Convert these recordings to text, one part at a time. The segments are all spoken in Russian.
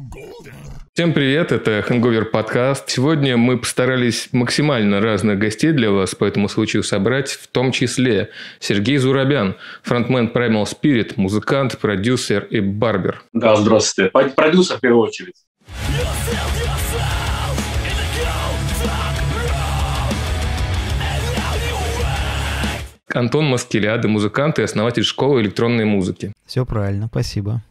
Всем привет, это Hangover подкаст. Сегодня мы постарались максимально разных гостей для вас по этому случаю собрать, в том числе Сергей Зурабян, фронтмен Primal Spirit, музыкант, продюсер и барбер. Да, здравствуйте. Продюсер в первую очередь. Антон Маскеляда, музыкант и основатель школы электронной музыки. Все правильно, спасибо.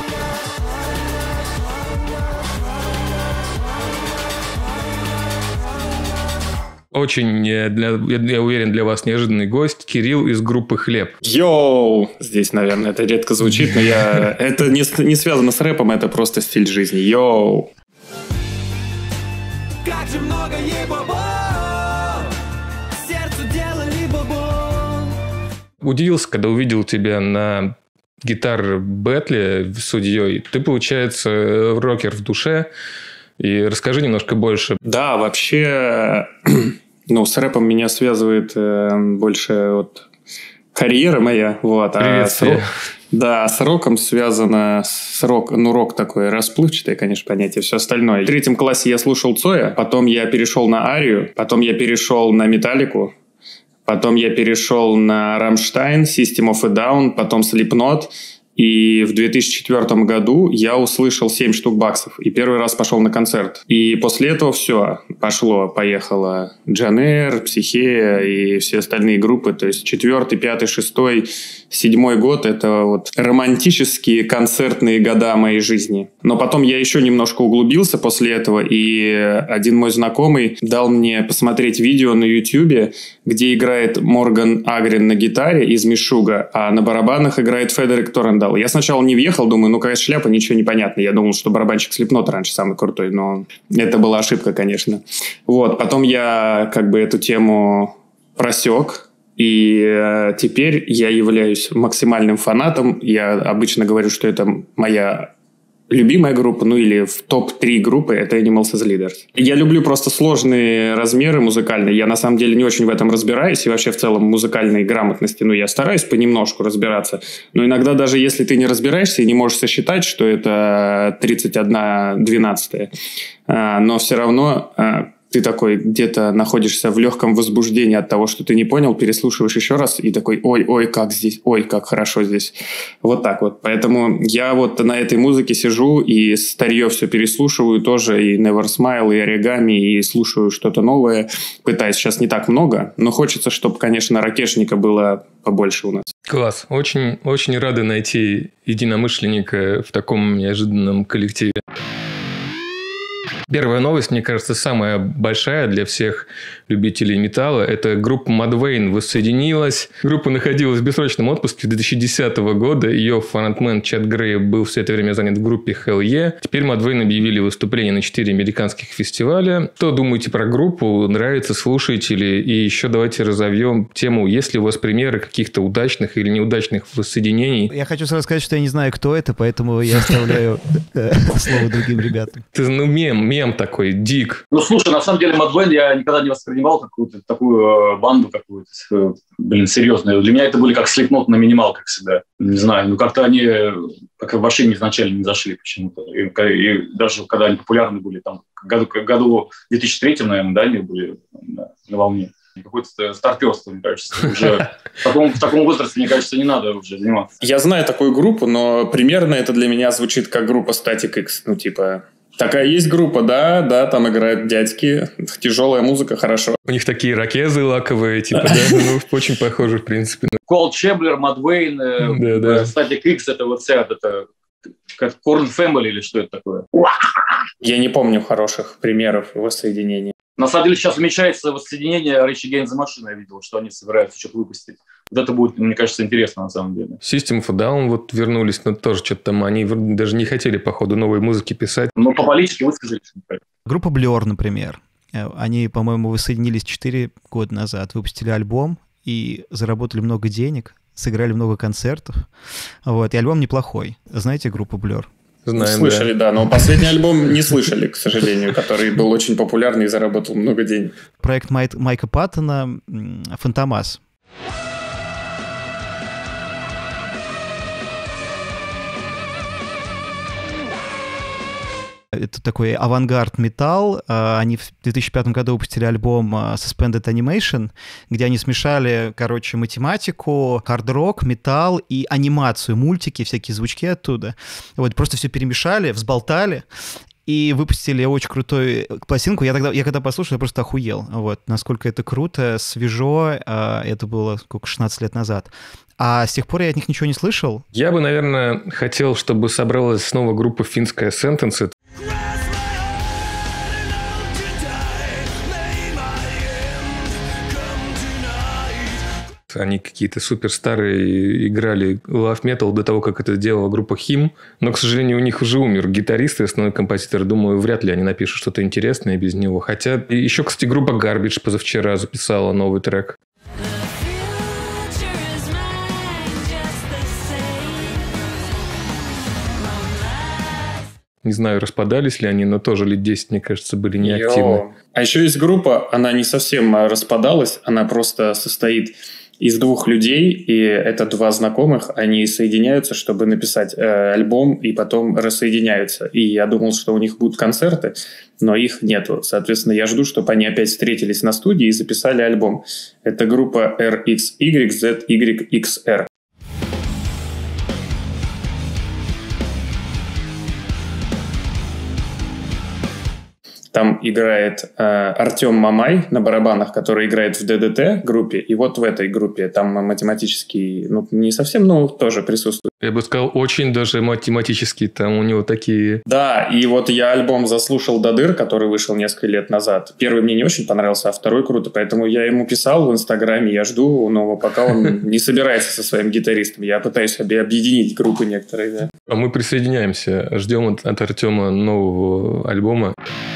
Очень, я уверен, для вас неожиданный гость Кирилл из группы «Хлеб». Йоу! Здесь, наверное, это редко звучит, но это не связано с рэпом, это просто стиль жизни. Йоу! Как же много ебабо, сердцу делали бабо. Удивился, когда увидел тебя на гитар-бэтле с судьей. Ты, получается, рокер в душе. И расскажи немножко больше. Да, вообще, с рэпом меня связывает больше вот карьера моя. Вот, приветствие. С роком связано рок такое расплывчатое, конечно, понятие, все остальное. В 3 классе я слушал Цоя, потом я перешел на Арию, потом я перешел на Металлику, потом я перешел на Рамштайн, System of a Down, потом Slipknot. И в 2004 году я услышал 7 штук баксов. И первый раз пошел на концерт. И после этого все. Поехало Джон Эйр, Психея и все остальные группы. То есть 4, 5, 6, 7 год – это вот романтические концертные года моей жизни. Но потом я еще немножко углубился после этого. И один мой знакомый дал мне посмотреть видео на YouTube, где играет Морган Агрин на гитаре из Мишуга, а на барабанах играет Федерик Торрендал. Я сначала не въехал, думаю, какая шляпа, ничего не понятно. Я думал, что барабанщик Slipknot раньше самый крутой, но это была ошибка, конечно. Вот, потом я эту тему просек, и теперь я являюсь максимальным фанатом. Я обычно говорю, что это моя любимая группа, или в топ-3 группы, это Animals as Leaders. Я люблю просто сложные размеры музыкальные. Я, на самом деле, не очень в этом разбираюсь. И вообще, в целом, музыкальной грамотности, я стараюсь понемножку разбираться. Но иногда, даже если ты не разбираешься и не можешь сосчитать, что это 31/12, но все равно ты такой где-то находишься в легком возбуждении от того, что ты не понял, переслушиваешь еще раз и такой, ой, как здесь, ой, как хорошо здесь. Вот так вот. Поэтому я вот на этой музыке сижу и старье все переслушиваю тоже, и Never Smile, и Оригами, и слушаю что-то новое. Пытаюсь, сейчас не так много, но хочется, чтобы, конечно, ракешника было побольше у нас. Класс. Очень, очень рады найти единомышленника в таком неожиданном коллективе. Первая новость, мне кажется, самая большая для всех любителей металла. Это группа Mudvayne воссоединилась. Группа находилась в бессрочном отпуске 2010 года. Ее фронтмен Чад Грей был все это время занят в группе Hell Yeah. Теперь Mudvayne объявили выступление на 4 американских фестиваля. Что думаете про группу? Нравится, слушаете ли? И еще давайте разовьем тему, есть ли у вас примеры каких-то удачных или неудачных воссоединений? Я хочу сразу сказать, что я не знаю, кто это, поэтому я оставляю слово другим ребятам. Ты мем такой, дик. Слушай, на самом деле Mudvayne я никогда не воспринимал какую-то такую банду какую-то, серьезную. Для меня это были как Slipknot на минималках всегда. Не знаю, как-то они вообще изначально не зашли почему-то. И даже когда они популярны были, там, году 2003, наверное, они были на волне. Какое-то старперство, мне кажется. Уже в таком возрасте, мне кажется, не надо уже заниматься. Я знаю такую группу, но примерно это для меня звучит как группа Static X. Такая есть группа, да, там играют дядьки, тяжелая музыка, хорошо. У них такие ракезы лаковые, очень похожи, в принципе. Cold Chamber, Mudvayne, Static X, это вот вся это как Korn Family или что это такое? Я не помню хороших примеров воссоединения. На самом деле сейчас намечается воссоединение Rage Against the Machine, я видел, что они собираются что-то выпустить. Вот это будет, мне кажется, интересно на самом деле. System of a Down вернулись, но тоже что-то там, они даже не хотели, походу, новой музыки писать. Но по политике высказались. Группа Blur, например. Они, по-моему, воссоединились 4 года назад, выпустили альбом и заработали много денег, сыграли много концертов. И альбом неплохой. Знаете группу Blur? Знаем, слышали, да, но последний альбом не слышали, к сожалению, который был очень популярный и заработал много денег. Проект Майка Паттона «Фантомас». это такой авангард-металл. Они в 2005 году выпустили альбом Suspended Animation, где они смешали, короче, математику, хард-рок, металл и анимацию, мультики, всякие звучки оттуда. Вот, просто все перемешали, взболтали. И выпустили очень крутую пластинку. Я когда послушал, я просто охуел. Вот, насколько это круто, свежо. Это было, 16 лет назад. А с тех пор я от них ничего не слышал. Я бы, наверное, хотел, чтобы собралась снова группа финская Sentences. Они какие-то супер старые играли love metal до того, как это делала группа Him. Но, к сожалению, у них уже умер гитарист и основной композитор. Думаю, вряд ли они напишут что-то интересное без него. Хотя еще, кстати, группа Garbage позавчера записала новый трек. Не знаю, распадались ли они, но тоже лет 10, мне кажется, были неактивны. А еще есть группа, она не совсем распадалась, она просто состоит из двух людей, и это два знакомых, они соединяются, чтобы написать альбом, и потом рассоединяются. И я думал, что у них будут концерты, но их нету. Соответственно, я жду, чтобы они опять встретились на студии и записали альбом. Это группа RXYZYXR. Там играет Артем Мамай на барабанах, который играет в ДДТ группе. И вот в этой группе там математический, не совсем, но тоже присутствует. Я бы сказал, очень даже математический. Там у него такие... Да, и вот я альбом заслушал до дыр, который вышел несколько лет назад. Первый мне не очень понравился, а второй круто. Поэтому я ему писал в Инстаграме, я жду, но пока он не собирается со своим гитаристом. Я пытаюсь объединить группы некоторые. Да. А мы присоединяемся. Ждем от Артема нового альбома.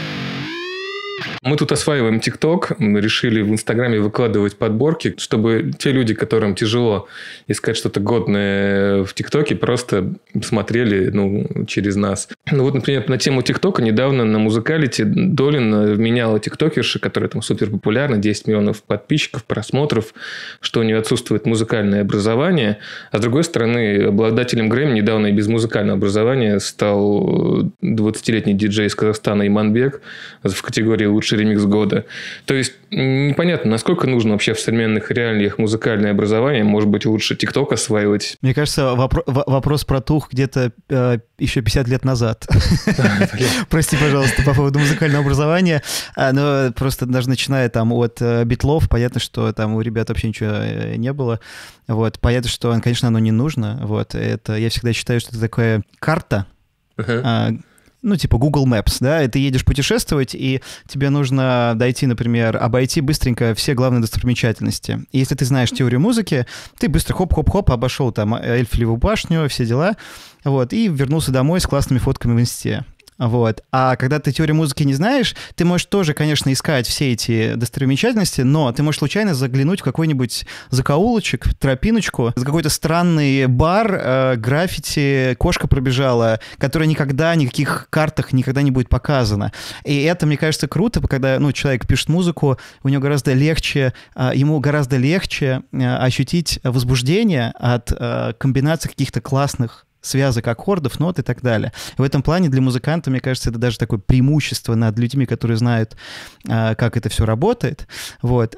Мы тут осваиваем ТикТок, решили в Инстаграме выкладывать подборки, чтобы те люди, которым тяжело искать что-то годное в ТикТоке, просто смотрели через нас. Вот, например, на тему ТикТока недавно на Музыкалити Долин вменяла тиктокерши, которая там супер популярна, 10 миллионов подписчиков, просмотров, что у нее отсутствует музыкальное образование. А с другой стороны, обладателем Грэмми недавно и без музыкального образования стал 20-летний диджей из Казахстана Иманбек в категории «Лучший ремикс года». То есть, непонятно, насколько нужно вообще в современных реалиях музыкальное образование. Может быть, лучше ТикТок осваивать. Мне кажется, вопрос протух где-то еще 50 лет назад. Прости, пожалуйста, по поводу музыкального образования. Но просто даже начиная там от битлов, понятно, что там у ребят вообще ничего не было. Вот. Понятно, что, конечно, оно не нужно. Вот. Это, я всегда считаю, что это такая карта, типа Google Maps, да, и ты едешь путешествовать, и тебе нужно дойти, например, обойти быстренько все главные достопримечательности. И если ты знаешь теорию музыки, ты быстро хоп-хоп-хоп обошел там Эйфелеву башню, все дела, вот, и вернулся домой с классными фотками в инсте. Вот. А когда ты теорию музыки не знаешь, ты можешь тоже, конечно, искать все эти достопримечательности, но ты можешь случайно заглянуть в какой-нибудь закоулочек, тропиночку, за какой-то странный бар, граффити, кошка пробежала, которая никогда, ни в каких картах никогда не будет показана. И это, мне кажется, круто, когда человек пишет музыку, ему гораздо легче ощутить возбуждение от комбинации каких-то классных связок аккордов, нот и так далее. В этом плане для музыканта, мне кажется, это даже такое преимущество над людьми, которые знают, как это все работает. Вот.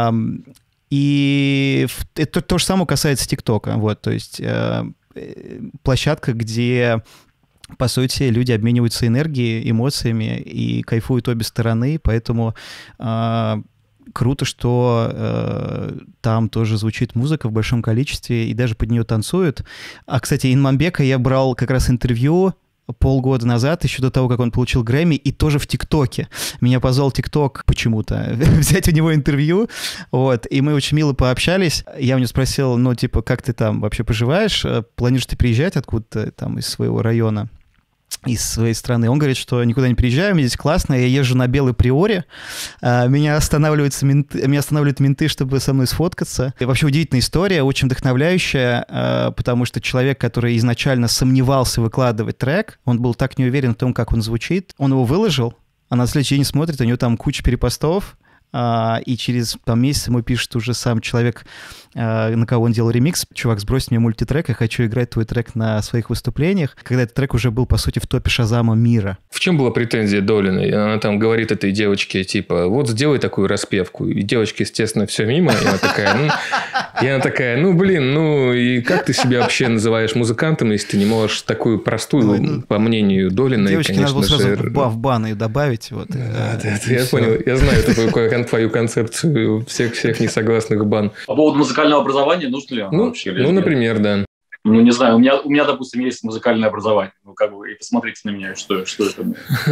И это то же самое касается ТикТока. Вот. То есть площадка, где, по сути, люди обмениваются энергией, эмоциями и кайфуют обе стороны, поэтому круто, что там тоже звучит музыка в большом количестве и даже под нее танцуют. А, кстати, Иманбека я брал как раз интервью полгода назад, еще до того, как он получил Грэмми, и тоже в ТикТоке. Меня позвал ТикТок почему-то взять у него интервью, вот, и мы очень мило пообщались. Я у него спросил, как ты там вообще поживаешь? Планируешь ты приезжать откуда-то там из своего района? Из своей страны. Он говорит, что никуда не приезжаю, мне здесь классно, я езжу на белой приоре, меня останавливают менты, чтобы со мной сфоткаться. И вообще удивительная история, очень вдохновляющая, потому что человек, который изначально сомневался выкладывать трек, он был так не уверен в том, как он звучит, он его выложил, а на следующий день смотрит, у него там куча перепостов, и через месяц ему пишет уже сам человек, на кого он делал ремикс: чувак, сбрось мне мультитрек, я хочу играть твой трек на своих выступлениях, когда этот трек уже был, по сути, в топе Шазама мира. В чем была претензия Долиной? Она там говорит этой девочке, типа, вот сделай такую распевку. И девочка, естественно, все мимо. И она такая, ну, блин, ну, и как ты себя вообще называешь музыкантом, если ты не можешь такую простую, по мнению Долиной, девочке конечно надо было же... сразу в бан ее добавить. Вот, да, я понял. Я знаю твою концепцию всех несогласных в бан. По поводу музыкального образования, нужно ли оно вообще? Ну, например, да. Ну, не знаю, у меня, допустим, есть музыкальное образование. Ну, как бы, и посмотрите на меня, что это.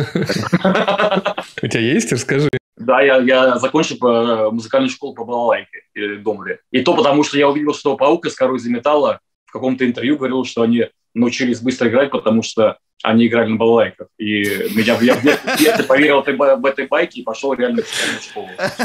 У тебя есть? Расскажи. Да, я закончил музыкальную школу по балалайке в Домре. И то потому, что я увидел, что «Паук из коррозии металла» в каком-то интервью говорил, что они научились быстро играть, потому что они играли на балалайках. И я в детстве поверил в этой байке и пошел реально в музыкальную школу.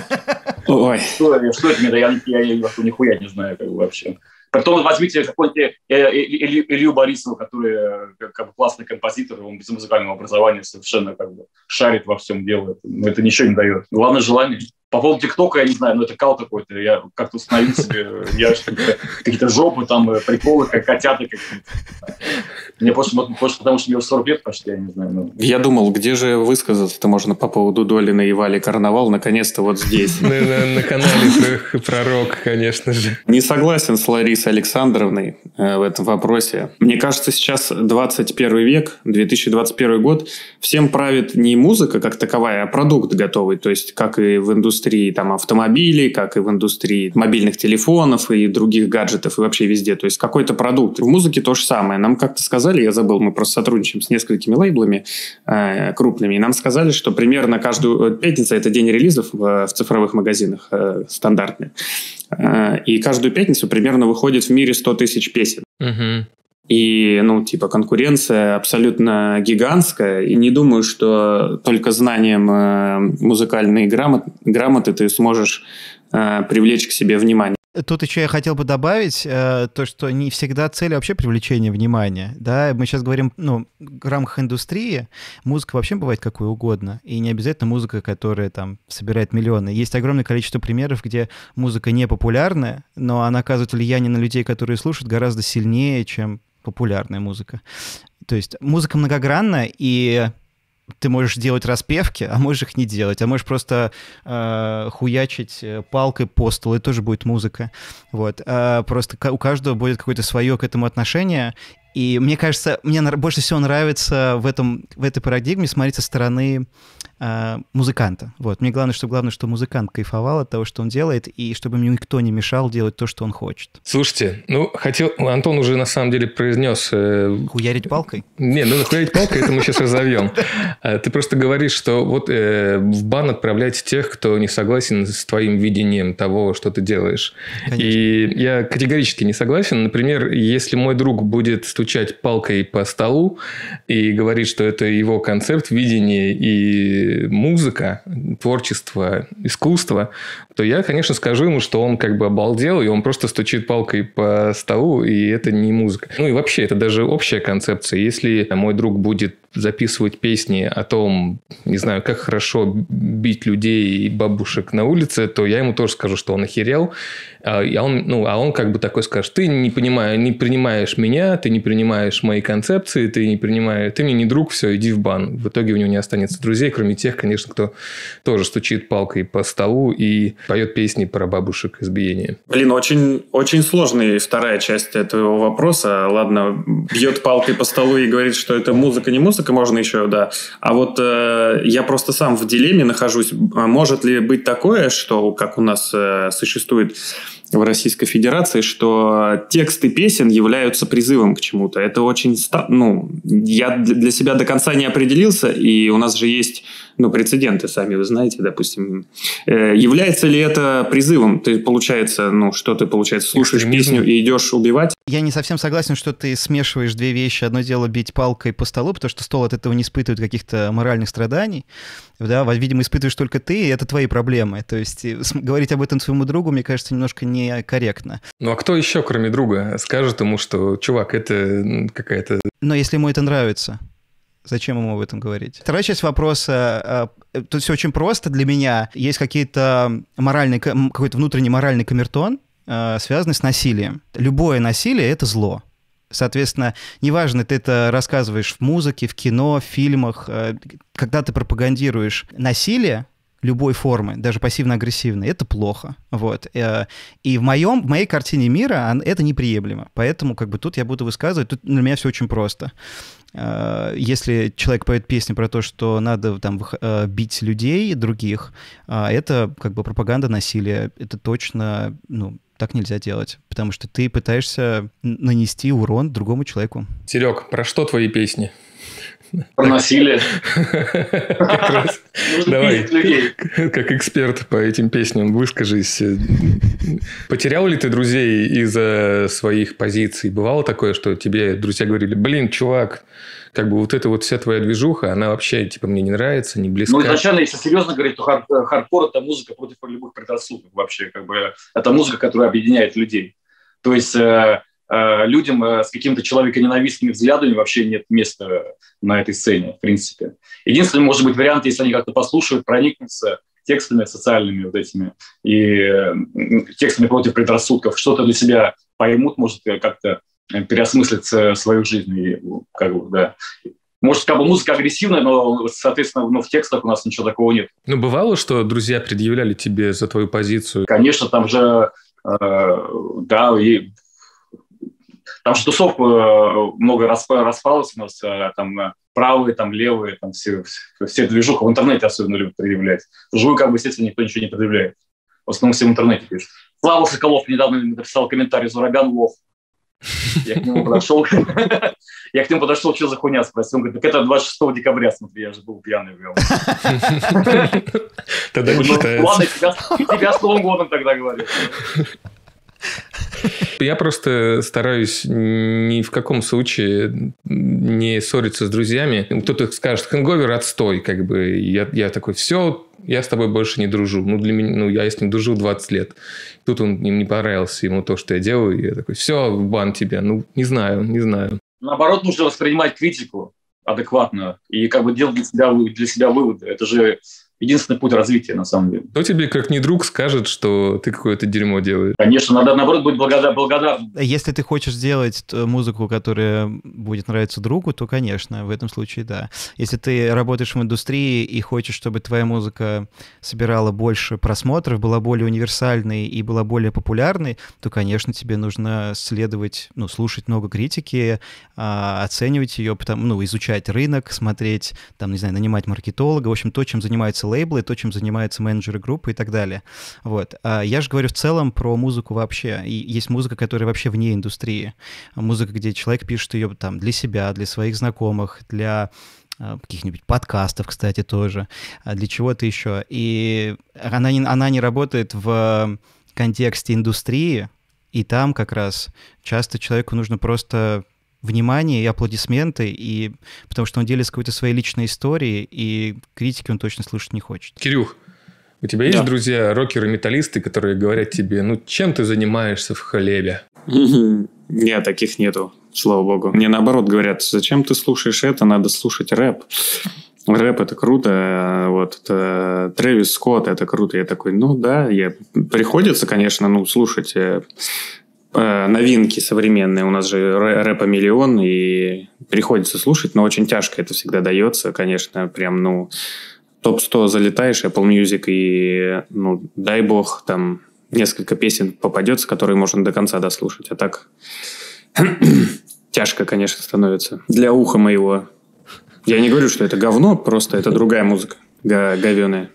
Ой. Что это мне? Я нихуя не знаю как бы, вообще. Потом возьмите какой-нибудь Илью Борисова, который как бы классный композитор, он без музыкального образования совершенно как бы шарит во всем, делает. Но это ничего не дает. Главное желание. По поводу ТикТока, я не знаю, но это кал какой-то. Я как-то установил себе, какие-то жопы, там, приколы, как котята какие-то. Мне просто потому, что мне 40 лет почти, я не знаю. Но... Я думал, где же высказаться-то можно по поводу Долина и Вали Карнавал, наконец-то вот здесь. На канале Пророк, конечно же. Не согласен с Ларисой Александровной в этом вопросе. Мне кажется, сейчас 21 век, 2021 год, всем правит не музыка как таковая, а продукт готовый. То есть, как и в индустрии там, автомобилей, как и в индустрии мобильных телефонов и других гаджетов, и вообще везде. То есть, какой-то продукт. В музыке то же самое. Нам как-то сказали, я забыл, мы просто сотрудничаем с несколькими лейблами крупными, и нам сказали, что примерно каждую пятницу это день релизов в цифровых магазинах стандартных. И каждую пятницу примерно выходит в мире 100 тысяч песен. Угу. И, конкуренция абсолютно гигантская. И не думаю, что только знанием музыкальной грамоты ты сможешь привлечь к себе внимание. Тут еще я хотел бы добавить то, что не всегда цель вообще привлечения внимания. Да? Мы сейчас говорим, в рамках индустрии музыка вообще бывает какой угодно. И не обязательно музыка, которая там собирает миллионы. Есть огромное количество примеров, где музыка не популярная, но она оказывает влияние на людей, которые слушают, гораздо сильнее, чем популярная музыка. То есть музыка многогранна, и ты можешь делать распевки, а можешь их не делать, а можешь просто хуячить палкой по столу, и тоже будет музыка. Вот. Просто у каждого будет какое-то свое к этому отношение. И мне кажется, мне больше всего нравится в этой парадигме смотреть со стороны музыканта. Вот. Мне главное, что музыкант кайфовал от того, что он делает, и чтобы ему никто не мешал делать то, что он хочет. Слушайте, Антон уже на самом деле произнес... Хуярить палкой? Не, хуярить палкой, это мы сейчас разовьем. Ты просто говоришь, что вот в бан отправлять тех, кто не согласен с твоим видением того, что ты делаешь. Конечно. И я категорически не согласен. Например, если мой друг будет стучать палкой по столу и говорит, что это его концепт, видение и музыка, творчество, искусство, то я, конечно, скажу ему, что он как бы обалдел, и он просто стучит палкой по столу, и это не музыка. И вообще, это даже общая концепция. Если мой друг будет записывать песни о том, не знаю, как хорошо бить людей и бабушек на улице, то я ему тоже скажу, что он охерел. А он как бы такой скажет: ты не принимаешь меня, ты не принимаешь мои концепции, ты мне не друг, все, иди в бан. В итоге у него не останется друзей, кроме тех, конечно, кто тоже стучит палкой по столу и поет песни про бабушек избиения. Блин, очень, очень сложная вторая часть этого вопроса. Ладно, бьет палкой по столу и говорит, что это музыка, не музыка, можно еще, да. А вот я просто сам в дилемме нахожусь. Может ли быть такое, что, как у нас существует в Российской Федерации, что тексты песен являются призывом к чему-то? Это очень... я для себя до конца не определился, и у нас же есть прецеденты, сами вы знаете, допустим. Является ли это призывом? Ты, получается, слушаешь песню и идешь убивать? Я не совсем согласен, что ты смешиваешь две вещи. Одно дело бить палкой по столу, потому что стол от этого не испытывает каких-то моральных страданий. Да, видимо, испытываешь только ты, и это твои проблемы. То есть говорить об этом своему другу, мне кажется, немножко некорректно. Ну, а кто еще, кроме друга, скажет ему, что, чувак, это какая-то... Но если ему это нравится, зачем ему об этом говорить? Вторая часть вопроса. тут все очень просто для меня. Есть какой-то внутренний моральный камертон, связанный с насилием. Любое насилие — это зло. Соответственно, неважно, ты это рассказываешь в музыке, в кино, в фильмах, когда ты пропагандируешь насилие любой формы, даже пассивно-агрессивной, это плохо. Вот. И в моей картине мира это неприемлемо. Поэтому тут я буду высказывать, тут для меня все очень просто. Если человек поет песню про то, что надо бить людей других, это пропаганда насилия. Это точно, так нельзя делать, потому что ты пытаешься нанести урон другому человеку. Серег, про что твои песни? Про насилие. Давай, как эксперт по этим песням, выскажись. Потерял ли ты друзей из-за своих позиций? Бывало такое, что тебе друзья говорили: блин, чувак, вот эта вот вся твоя движуха, она вообще, мне не нравится, не близка. Изначально, если серьезно говорить, то хардкор – это музыка против любых предрассудков вообще. Это музыка, которая объединяет людей. То есть людям с какими-то человеконенавистными взглядами вообще нет места на этой сцене, в принципе. Единственный, может быть, вариант, если они как-то послушают, проникнутся текстами социальными этими и текстами против предрассудков, что-то для себя поймут, может, как-то переосмыслить свою жизнь. И, да. Может, музыка агрессивная, но, соответственно, в текстах у нас ничего такого нет. Бывало, что друзья предъявляли тебе за твою позицию? Конечно, там же, там же тусовка много распалась у нас, там правые, там левые, там все движуха в интернете особенно любят предъявлять. Вживую, естественно, никто ничего не предъявляет. В основном все в интернете пишут. Слава Соколов недавно написал комментарий: «Зурабян лох». Я к нему подошел, что за хуйня спросил. Он говорит: так это 26 декабря, смотри, я же был пьяный. Тогда не считается. Ладно, тебя с Новым годом тогда говорю. Я просто стараюсь ни в каком случае не ссориться с друзьями. Кто-то скажет: хэнговер отстой, Я такой: все, я с тобой больше не дружу. Для меня, я с ним дружу 20 лет. Тут он не понравился ему то, что я делаю. И я такой: все, в бан тебя. Не знаю. Наоборот, нужно воспринимать критику адекватно и делать для себя выводы. Это же единственный путь развития, на самом деле. Кто тебе, как не друг, скажет, что ты какое-то дерьмо делаешь? Конечно, надо, наоборот, быть благодарным. Если ты хочешь сделать музыку, которая будет нравиться другу, то, конечно, в этом случае да. Если ты работаешь в индустрии и хочешь, чтобы твоя музыка собирала больше просмотров, была более универсальной и была более популярной, то, конечно, тебе нужно слушать много критики, оценивать ее, изучать рынок, смотреть, нанимать маркетолога, в общем, то, чем занимаются лейблы, то, чем занимаются менеджеры группы и так далее. Вот. Я же говорю в целом про музыку вообще. И есть музыка, которая вообще вне индустрии. Музыка, где человек пишет ее для себя, для своих знакомых, для каких-нибудь подкастов, кстати, тоже, для чего-то еще. И она не работает в контексте индустрии, и там как раз часто человеку нужно просто внимание и аплодисменты, потому что он делится какой-то своей личной историей, и критики он точно слушать не хочет. Кирюх, у тебя есть друзья, рокеры-металлисты, которые говорят тебе: чем ты занимаешься в хлебе? Нет, таких нету, слава богу. Мне наоборот говорят: зачем ты слушаешь это, надо слушать рэп. Рэп — это круто, Трэвис Скотт — это круто. Я такой: приходится, конечно, слушать новинки современные. У нас же рэпа миллион, и приходится слушать, но очень тяжко это всегда дается. Конечно, прям, топ-100 залетаешь, Apple Music, и, дай бог, там несколько песен попадется, которые можно до конца дослушать. А так тяжко, конечно, становится. Для уха моего. Я не говорю, что это говно, просто это другая музыка. Говёная.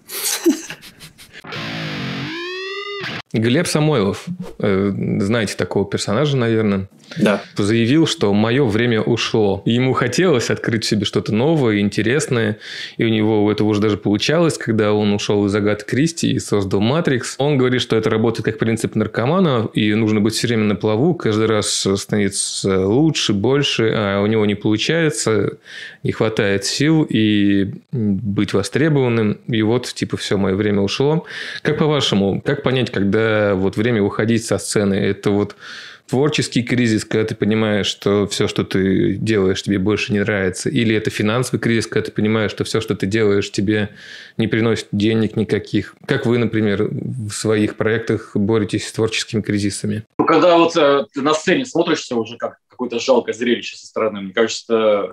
Глеб Самойлов, знаете такого персонажа, наверное, да, заявил, что мое время ушло. Ему хотелось открыть в себе что-то новое, интересное, и у него это уже даже получалось, когда он ушел из Агаты Кристи и создал «Матрикс». Он говорит, что это работает как принцип наркомана, и нужно быть все время на плаву, каждый раз становиться лучше, больше, а у него не получается, не хватает сил и быть востребованным, и все, мое время ушло. Как по-вашему, как понять, когда время уходить со сцены? Это творческий кризис, когда ты понимаешь, что все, что ты делаешь, тебе больше не нравится? Или это финансовый кризис, когда ты понимаешь, что все, что ты делаешь, тебе не приносит денег никаких? Как вы, например, в своих проектах боретесь с творческими кризисами? Ну, когда вот ты на сцене смотришься уже как какое-то жалкое зрелище со стороны, мне кажется,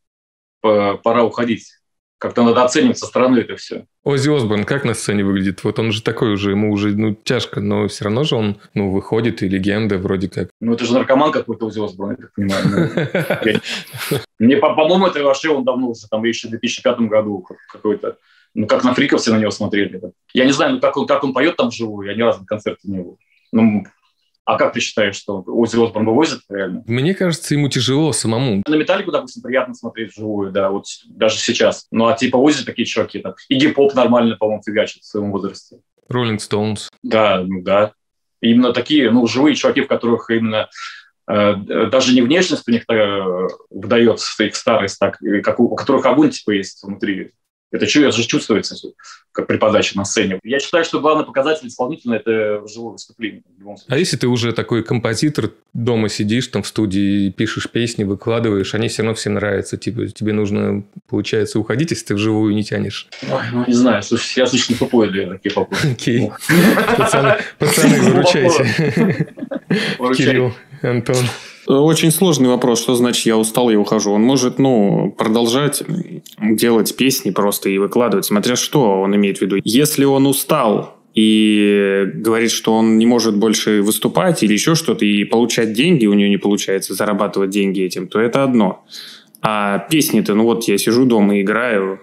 пора уходить. Как-то надо оценивать со стороны это все. Оззи Осборн как на сцене выглядит? Вот он же такой уже, ему уже тяжко, но все равно же он выходит, и легенда вроде как. Ну, это же наркоман какой-то Оззи Осборн, я так понимаю. Мне, по-моему, это вообще он давно уже, там, еще в 2005 году какой-то. Ну, как на фриков все на него смотрели. Я не знаю, как он поет там вживую, я ни разу на концерте не был. Ну, а как ты считаешь, что Оззи Осборн вывозит реально? Мне кажется, ему тяжело самому. На Металлику, допустим, приятно смотреть вживую, да, вот даже сейчас. Ну, а типа Оззи такие чуваки, там, Игги Поп нормально, по-моему, фигачит в своем возрасте. Роллинг Стоунс. Да, ну да. Именно такие, живые чуваки, в которых именно даже не внешность у них выдается, их старость, так, у которых огонь типа есть внутри. Это же чувствуется, как при подаче на сцене. Я считаю, что главный показатель исполнителя – это живое выступление. В любом случае. А если ты уже такой композитор, дома сидишь там в студии, пишешь песни, выкладываешь, они все равно всем нравятся. Типа тебе нужно, получается, уходить, если ты вживую не тянешь. Ой, не знаю. Слушай, я слишком тупой для таких вопросов. Окей. Пацаны, выручайте. Кирилл, Антон. Очень сложный вопрос, что значит «я устал, я ухожу». Он может, продолжать делать песни просто и выкладывать, смотря что он имеет в виду. Если он устал и говорит, что он не может больше выступать или еще что-то, и получать деньги, у него не получается зарабатывать деньги этим, то это одно. А песни-то, я сижу дома и играю.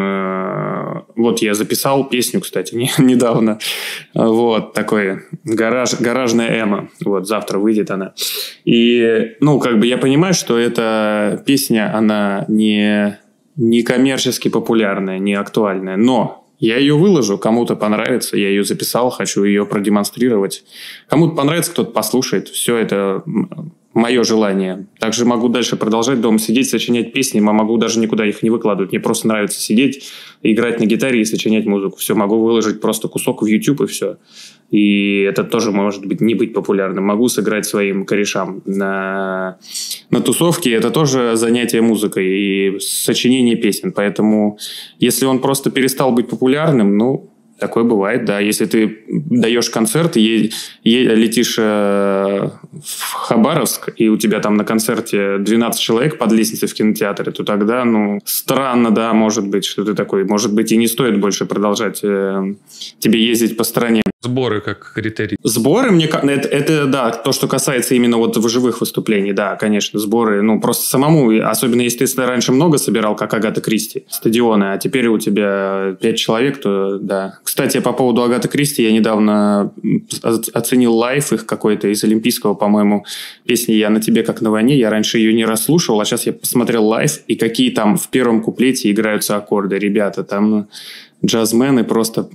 Вот я записал песню, кстати, недавно. Вот, такой гаражная эмо. Вот, завтра выйдет она. И, я понимаю, что эта песня, она не коммерчески популярная, не актуальная. Но я ее выложу, кому-то понравится, я ее записал, хочу ее продемонстрировать. Кому-то понравится, кто-то послушает. Все это мое желание. Также могу дальше продолжать дома сидеть, сочинять песни, могу даже никуда их не выкладывать. Мне просто нравится сидеть, играть на гитаре и сочинять музыку. Все, могу выложить просто кусок в YouTube и все. И это тоже может быть не быть популярным. Могу сыграть своим корешам на тусовке. Это тоже занятие музыкой и сочинение песен. Поэтому, если он просто перестал быть популярным, такое бывает, да. Если ты даешь концерт, летишь в Хабаровск, и у тебя там на концерте 12 человек под лестницей в кинотеатре, то тогда, странно, да, может быть, что ты такой. Может быть, и не стоит больше продолжать тебе ездить по стране. Сборы как критерий. Сборы, это да, то, что касается именно живых выступлений, да, конечно, сборы, просто самому, особенно если ты раньше много собирал, как Агата Кристи, стадионы, а теперь у тебя 5 человек, то да. Кстати, по поводу Агаты Кристи, я недавно оценил лайв их какой-то из Олимпийского, по-моему, песни «Я на тебе, как на войне», я раньше ее не расслушивал, а сейчас я посмотрел лайв, и какие там в первом куплете играются аккорды, ребята, там джазмены просто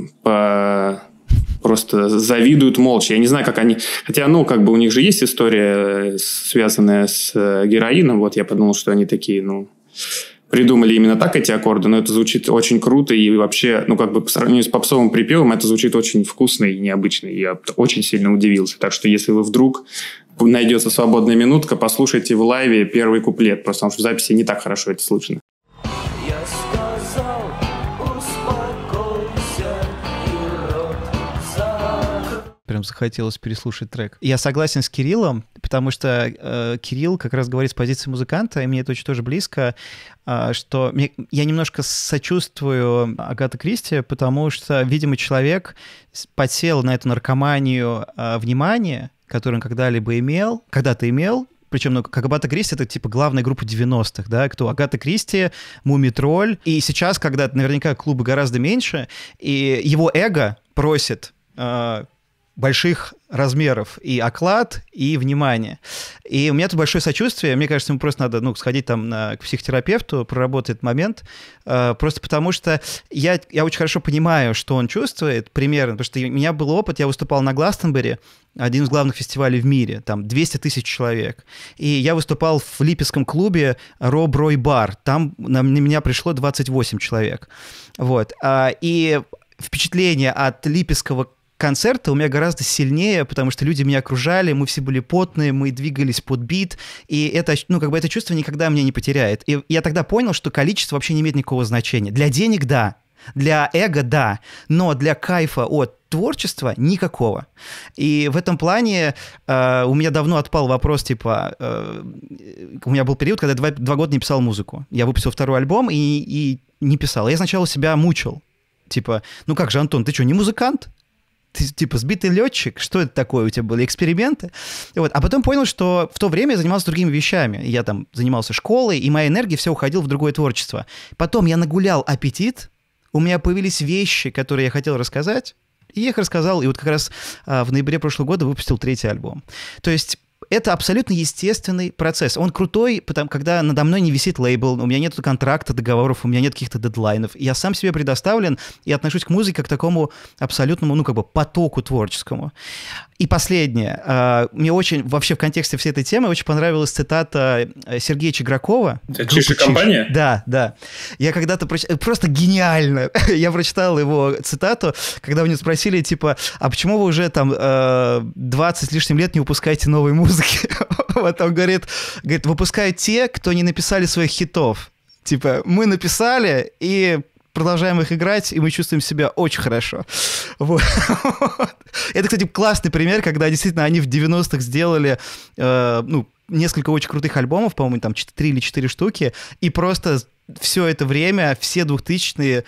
завидуют молча. Я не знаю, как они... Хотя, у них же есть история, связанная с героином. Вот я подумал, что они такие, придумали именно так эти аккорды, но это звучит очень круто, и вообще, по сравнению с попсовым припевом, это звучит очень вкусно и необычно. И я очень сильно удивился. Так что, если вы вдруг найдется свободная минутка, послушайте в лайве первый куплет, просто потому что в записи не так хорошо это слышно. Прям захотелось переслушать трек. Я согласен с Кириллом, потому что Кирилл как раз говорит с позиции музыканта, и мне это очень тоже близко, что я немножко сочувствую Агате Кристи, потому что, видимо, человек подсел на эту наркоманию внимания, которую он когда-то имел, причем, как Агата Кристи, это типа главная группа 90-х, да, кто Агата Кристи, Мумий Тролль, и сейчас, когда наверняка клубы гораздо меньше, и его эго просит больших размеров и оклад, и внимание. И у меня тут большое сочувствие. Мне кажется, ему просто надо сходить там к психотерапевту, проработать этот момент, просто потому что я очень хорошо понимаю, что он чувствует примерно, потому что у меня был опыт, я выступал на Гластонбери, один из главных фестивалей в мире, там 200 тысяч человек. И я выступал в липецком клубе Роб Рой Бар, там на меня пришло 28 человек. Вот. И впечатление от липецкого концерты у меня гораздо сильнее, потому что люди меня окружали, мы все были потные, мы двигались под бит, и это, это чувство никогда меня не потеряет. И я тогда понял, что количество вообще не имеет никакого значения. Для денег – да, для эго – да, но для кайфа от творчества никакого. И в этом плане у меня давно отпал вопрос, у меня был период, когда я 2 года не писал музыку. Я выпустил 2-й альбом и не писал. Я сначала себя мучил. Как же, Антон, ты что, не музыкант? Ты, сбитый летчик? Что это такое? У тебя были эксперименты? А потом понял, что в то время я занимался другими вещами. Я там занимался школой, и моя энергия все уходила в другое творчество. Потом я нагулял аппетит, у меня появились вещи, которые я хотел рассказать, и я их рассказал, и вот как раз в ноябре прошлого года выпустил 3-й альбом. То есть это абсолютно естественный процесс. Он крутой, когда надо мной не висит лейбл, у меня нет контракта, договоров, у меня нет каких-то дедлайнов. Я сам себе предоставлен и отношусь к музыке как к такому абсолютному, потоку творческому. И последнее. Мне очень, вообще в контексте всей этой темы, очень понравилась цитата Сергея Чигракова. Это «Чиж и компания»? Да. Я когда-то просто гениально. Я прочитал его цитату, когда у него спросили, а почему вы уже 20 с лишним лет не выпускаете новой музыки? Вот он говорит, выпускают те, кто не написали своих хитов. Мы написали и продолжаем их играть, и мы чувствуем себя очень хорошо. Вот. Это, кстати, классный пример, когда действительно они в 90-х сделали несколько очень крутых альбомов, по-моему, 3 или 4 штуки, и просто все это время, все 2000-е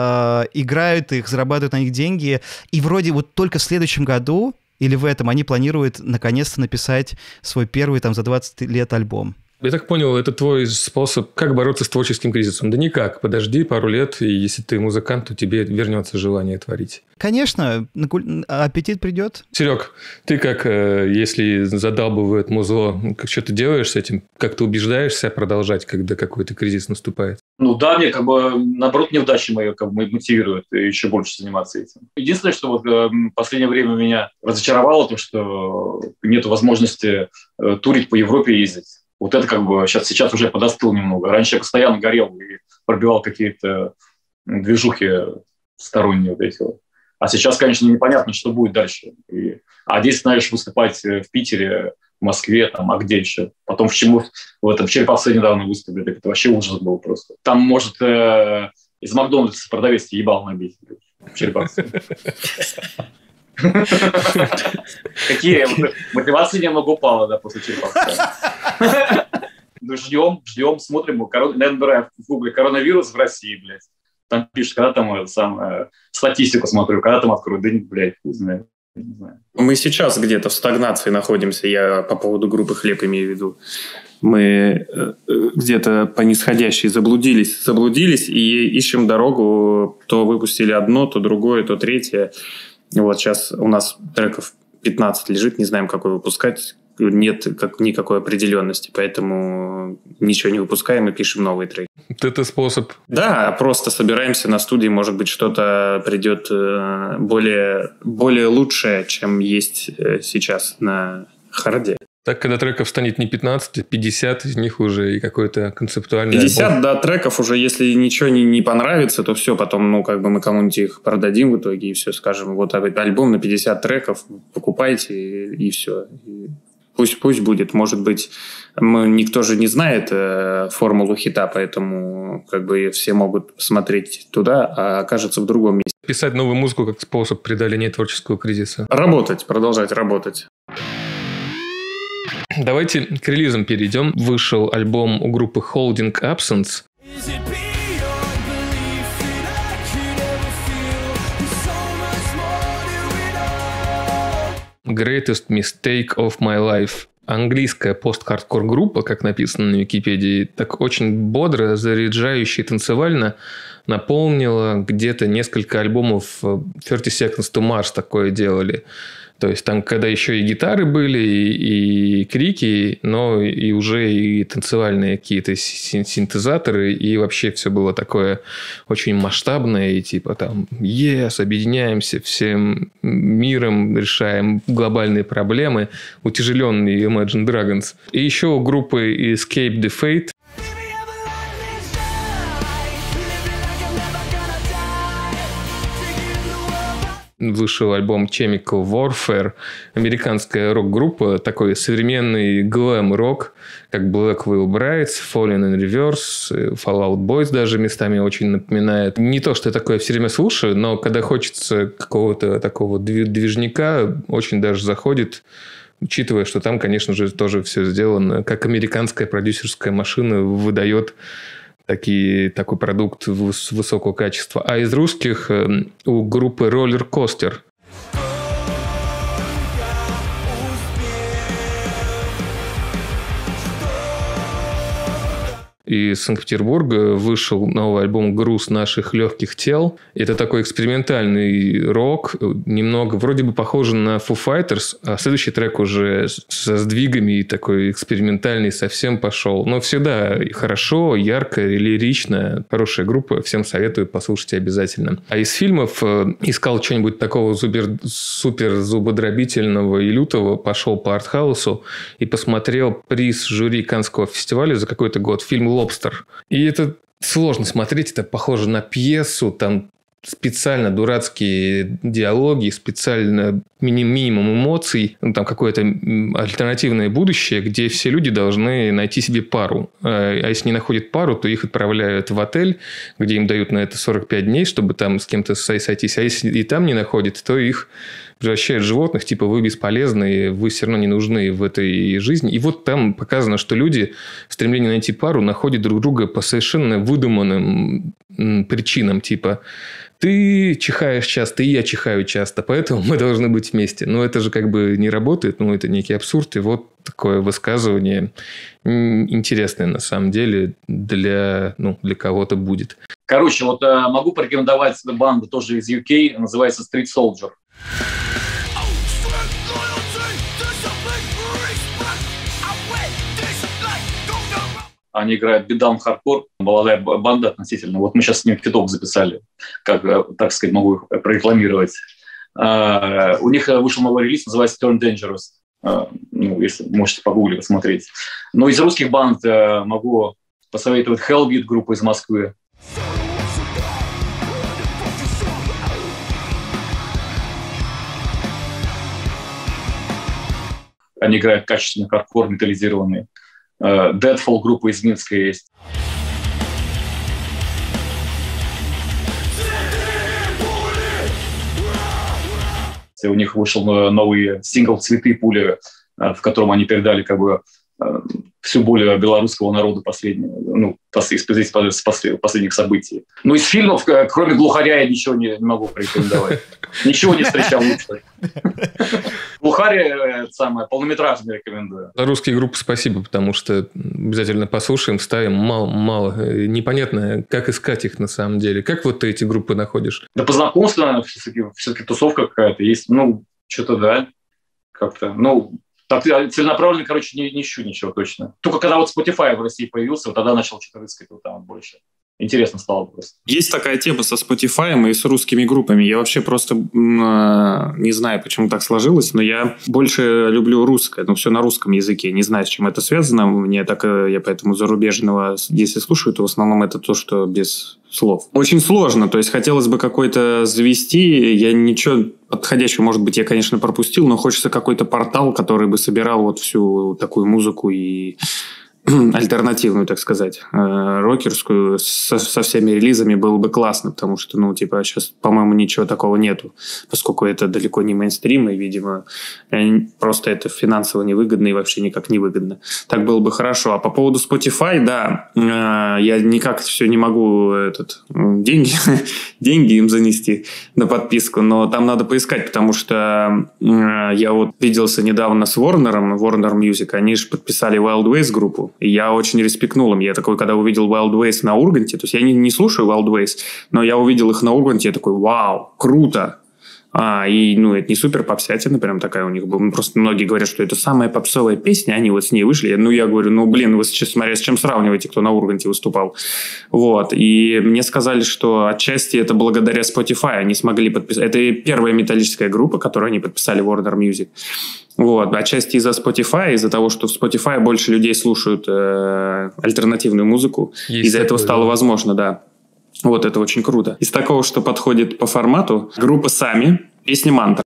играют их, зарабатывают на них деньги, и вроде вот только в следующем году или в этом они планируют наконец-то написать свой первый за 20 лет альбом. Я так понял, это твой способ, как бороться с творческим кризисом. Да никак, подожди пару лет, и если ты музыкант, то тебе вернется желание творить. Конечно, аппетит придет. Серег, ты как, если задалбывает музло, что ты делаешь с этим? Как ты убеждаешься продолжать, когда какой-то кризис наступает? Да, мне наоборот, неудачи мои мотивируют еще больше заниматься этим. Единственное, что в последнее время меня разочаровало, то, что нет возможности турить по Европе и ездить. Вот это сейчас уже подостыл немного. Раньше я постоянно горел и пробивал какие-то движухи сторонние А сейчас, конечно, непонятно, что будет дальше. А здесь, знаешь, выступать в Питере, в Москве, а где еще? Потом в Череповце недавно выступили. Это вообще ужас был просто. Там, может, из Макдональдса продавец ебал набить в Череповце. Какие мотивация немного упала, после Череповца. Ждем, смотрим. Наверное, в Гугле коронавирус в России, блядь. Там пишут, когда статистику смотрю, когда там откроют. Да, блядь, не знаю. Мы сейчас где-то в стагнации находимся. Я по поводу группы «Хлеб» имею в виду. Мы где-то по нисходящей заблудились и ищем дорогу. То выпустили одно, то другое, то третье. Вот сейчас у нас треков 15 лежит, не знаем, какой выпускать. Нет никакой определенности, поэтому ничего не выпускаем и пишем новые треки. Это способ? Да, просто собираемся на студии, может быть, что-то придет более лучшее, чем есть сейчас на харде. Так, когда треков станет не 15, а 50, из них уже и какой-то концептуальный 50, альбом. Да, треков уже, если ничего не понравится, то все, потом, мы кому-нибудь их продадим в итоге, и все, скажем, вот альбом на 50 треков, покупайте, и все. Пусть будет. Может быть, никто же не знает формулу хита, поэтому все могут смотреть туда, а окажется в другом месте. Писать новую музыку как способ преодоления творческого кризиса. Продолжать работать. Давайте к релизам перейдем. Вышел альбом у группы Holding Absence. Greatest Mistake of My Life. Английская пост-хардкор группа, как написано на Википедии, так очень бодро, заряжающе и танцевально наполнила где-то несколько альбомов 30 Seconds to Mars такое делали. То есть там, когда еще и гитары были, и крики, но и уже и танцевальные какие-то синтезаторы, и вообще все было такое очень масштабное, и объединяемся всем миром, решаем глобальные проблемы, утяжеленный Imagine Dragons. И еще у группы Escape the Fate. вышел альбом Chemical Warfare, американская рок-группа, такой современный глэм-рок, как Black Veil Brides, Fallen in Reverse, Fall Out Boys даже местами очень напоминает. Не то, что я такое все время слушаю, но когда хочется какого-то такого движняка, очень даже заходит, учитывая, что там, конечно же, тоже все сделано, как американская продюсерская машина выдает такой продукт высокого качества. А из русских у группы Roller Coaster. Из Санкт-Петербурга вышел новый альбом «Груз наших легких тел». Это такой экспериментальный рок, немного вроде бы похожий на Foo Fighters, а следующий трек уже со сдвигами и такой экспериментальный совсем пошел. Но всегда хорошо, ярко, лирично. Хорошая группа, всем советую, послушайте обязательно. А из фильмов искал что-нибудь такого супер зубодробительного и лютого, пошел по артхаусу и посмотрел приз жюри Каннского фестиваля за какой-то год, фильм «Лобстер». И это сложно смотреть, это похоже на пьесу, там специально дурацкие диалоги, специально минимум эмоций, там какое-то альтернативное будущее, где все люди должны найти себе пару. А если не находят пару, то их отправляют в отель, где им дают на это 45 дней, чтобы там с кем-то сойтись. А если и там не находят, то их превращают в животных, типа вы бесполезны, вы все равно не нужны в этой жизни. И вот там показано, что люди в стремлении найти пару находят друг друга по совершенно выдуманным причинам, типа ты чихаешь часто, и я чихаю часто, поэтому мы должны быть вместе. Но это же как бы не работает, это некий абсурд. И вот такое высказывание интересное на самом деле для кого-то будет. Короче, вот могу порекомендовать банду тоже из UK, называется Street Soldier. Они играют битдаун хардкор, молодая банда относительно. Вот мы сейчас с ним фиток записали, как, так сказать, могу их прорекламировать. У них вышел новый релиз, называется Turn Dangerous. Если можете погуглить, посмотреть. Но из русских банд могу посоветовать Hellbeat, группа из Москвы. Они играют качественный хардкор, металлизированный. Deadfall, группа из Минска есть. У них вышел новый сингл «Цветы пули», в котором они передали как бы всю боль белорусского народа из последних событий. Но из фильмов, кроме «Глухаря», я ничего не могу порекомендовать. Ничего не встречал лучше. «Глухарь» полнометражный рекомендую. За русские группы спасибо, потому что обязательно послушаем, ставим мало. Непонятно, как искать их на самом деле. Как вот ты эти группы находишь? Да по знакомству, все-таки тусовка какая-то есть. Что-то да, как-то. Так целенаправленно, не ищу ничего точно. Только когда вот Spotify в России появился, вот тогда начал что-то рыскать там больше. Интересно стало просто. Есть такая тема со Spotify и с русскими группами. Я вообще просто не знаю, почему так сложилось, но я больше люблю русское, все на русском языке. Не знаю, с чем это связано. Я поэтому зарубежного, если слушаю, то в основном это то, что без слов. Очень сложно, то есть хотелось бы какой-то завести. Я ничего подходящего, может быть, я, конечно, пропустил, но хочется какой-то портал, который бы собирал вот всю такую музыку и альтернативную, так сказать, рокерскую со всеми релизами было бы классно, потому что, сейчас, по-моему, ничего такого нету, поскольку это далеко не мейнстрим, и, видимо, просто это финансово невыгодно и вообще никак не выгодно. Так было бы хорошо. А по поводу Spotify, да, я никак все не могу деньги им занести на подписку, но там надо поискать, потому что я вот виделся недавно с Warner Music, они же подписали Wild Ways группу, и я очень респектнул им. Я такой, когда увидел Wild Ways на Урганте, то есть я не слушаю Wild Ways, но я увидел их на Урганте, я такой, вау, круто. Это не супер попсятина, прям такая у них была. Просто многие говорят, что это самая попсовая песня, они вот с ней вышли. Я говорю, вы сейчас, смотря с чем сравниваете, кто на Урганте выступал. Вот. И мне сказали, что отчасти это благодаря Spotify они смогли подписать. Это первая металлическая группа, которую они подписали Warner Music. Вот. Отчасти из-за Spotify, из-за того, что в Spotify больше людей слушают альтернативную музыку. Из-за этого стало возможно, да. Вот это очень круто. Из такого, что подходит по формату, группа «Сами», Песня «Мантра».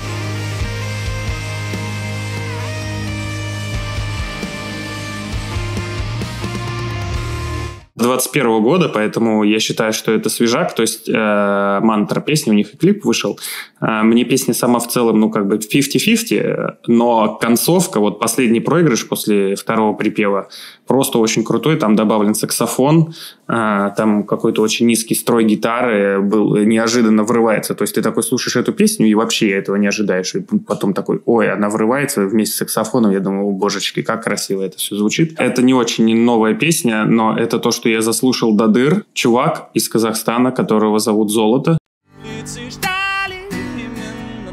21 года, поэтому я считаю, что это свежак, то есть «Мантра» песня, у них и клип вышел. Мне песня сама в целом, 50-50, но концовка, вот последний проигрыш после второго припева, просто очень крутой, там добавлен саксофон, там какой-то очень низкий строй гитары был, неожиданно врывается, то есть ты такой слушаешь эту песню и вообще этого не ожидаешь, и потом такой, ой, она врывается вместе с саксофоном, я думаю, о, божечки, как красиво это все звучит. Это не очень новая песня, но это то, что я заслушал до дыр. Чувак из Казахстана, которого зовут Золото. Улицы ждали именно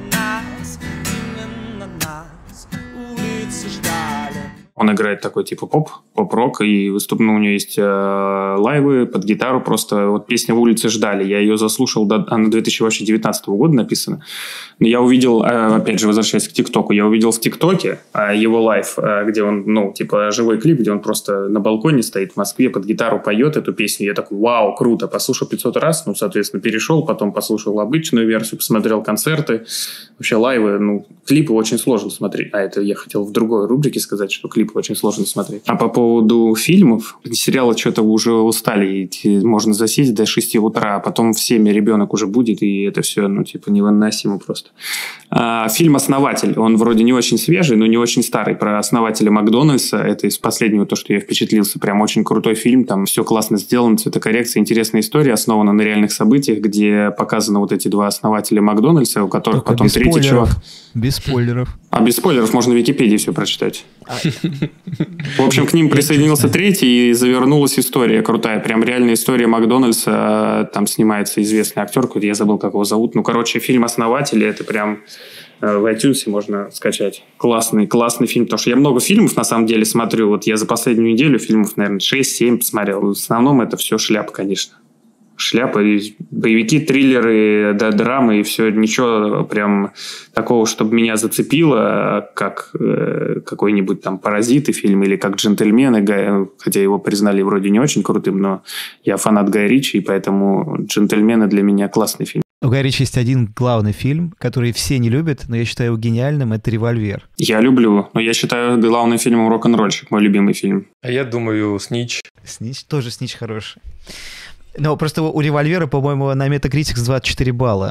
нас, улицы ждали. Он играет такой типа поп-рок, и у него есть лайвы под гитару, просто вот песня «Улицы ждали». Я ее заслушал, она 2019 года написана. Но я увидел, опять же, возвращаясь к ТикТоку, я увидел в ТикТоке его лайв, где он, живой клип, где он просто на балконе стоит в Москве, под гитару поет эту песню. Я такой, вау, круто, послушал 500 раз, соответственно, перешел, потом послушал обычную версию, посмотрел концерты. Вообще лайвы, клипы очень сложно смотреть. А это я хотел в другой рубрике сказать, что клипы очень сложно смотреть. А по поводу фильмов, сериалы что-то уже устали, и можно засесть до 6 утра, а потом в 7 ребенок уже будет, и это все, невыносимо просто. Фильм «Основатель», он вроде не очень свежий, но не очень старый, про основателя Макдональдса. Это из последнего то, что я впечатлился. Прям очень крутой фильм, там все классно сделано, цветокоррекция, интересная история, основана на реальных событиях, где показаны вот эти два основателя Макдональдса, у которых только потом третий чувак. Без спойлеров. А без спойлеров можно в Википедии все прочитать. В общем, к ним присоединился третий, и завернулась история крутая. Прям реальная история Макдональдса. Там снимается известный актер, я забыл, как его зовут. Фильм «Основатели» — это прям в iTunes можно скачать. Классный фильм. Потому что я много фильмов, на самом деле, смотрю. Вот я за последнюю неделю фильмов, наверное, 6-7 посмотрел. В основном это все шляпа, конечно. Шляпа, боевики, триллеры, драмы и все, ничего прям такого, чтобы меня зацепило, как какой-нибудь там «Паразиты» фильм или как «Джентльмены», хотя его признали вроде не очень крутым, но я фанат Гая Ричи, и поэтому «Джентльмены» для меня классный фильм. У Гая Ричи есть один главный фильм, который все не любят, но я считаю его гениальным, это «Револьвер». Я люблю, но я считаю главным фильмом «Рок-н-ролльщик», мой любимый фильм. А я думаю, «Снич». Тоже «Снич» хороший. Но просто у «Револьвера», по-моему, на Metacritic 24 балла.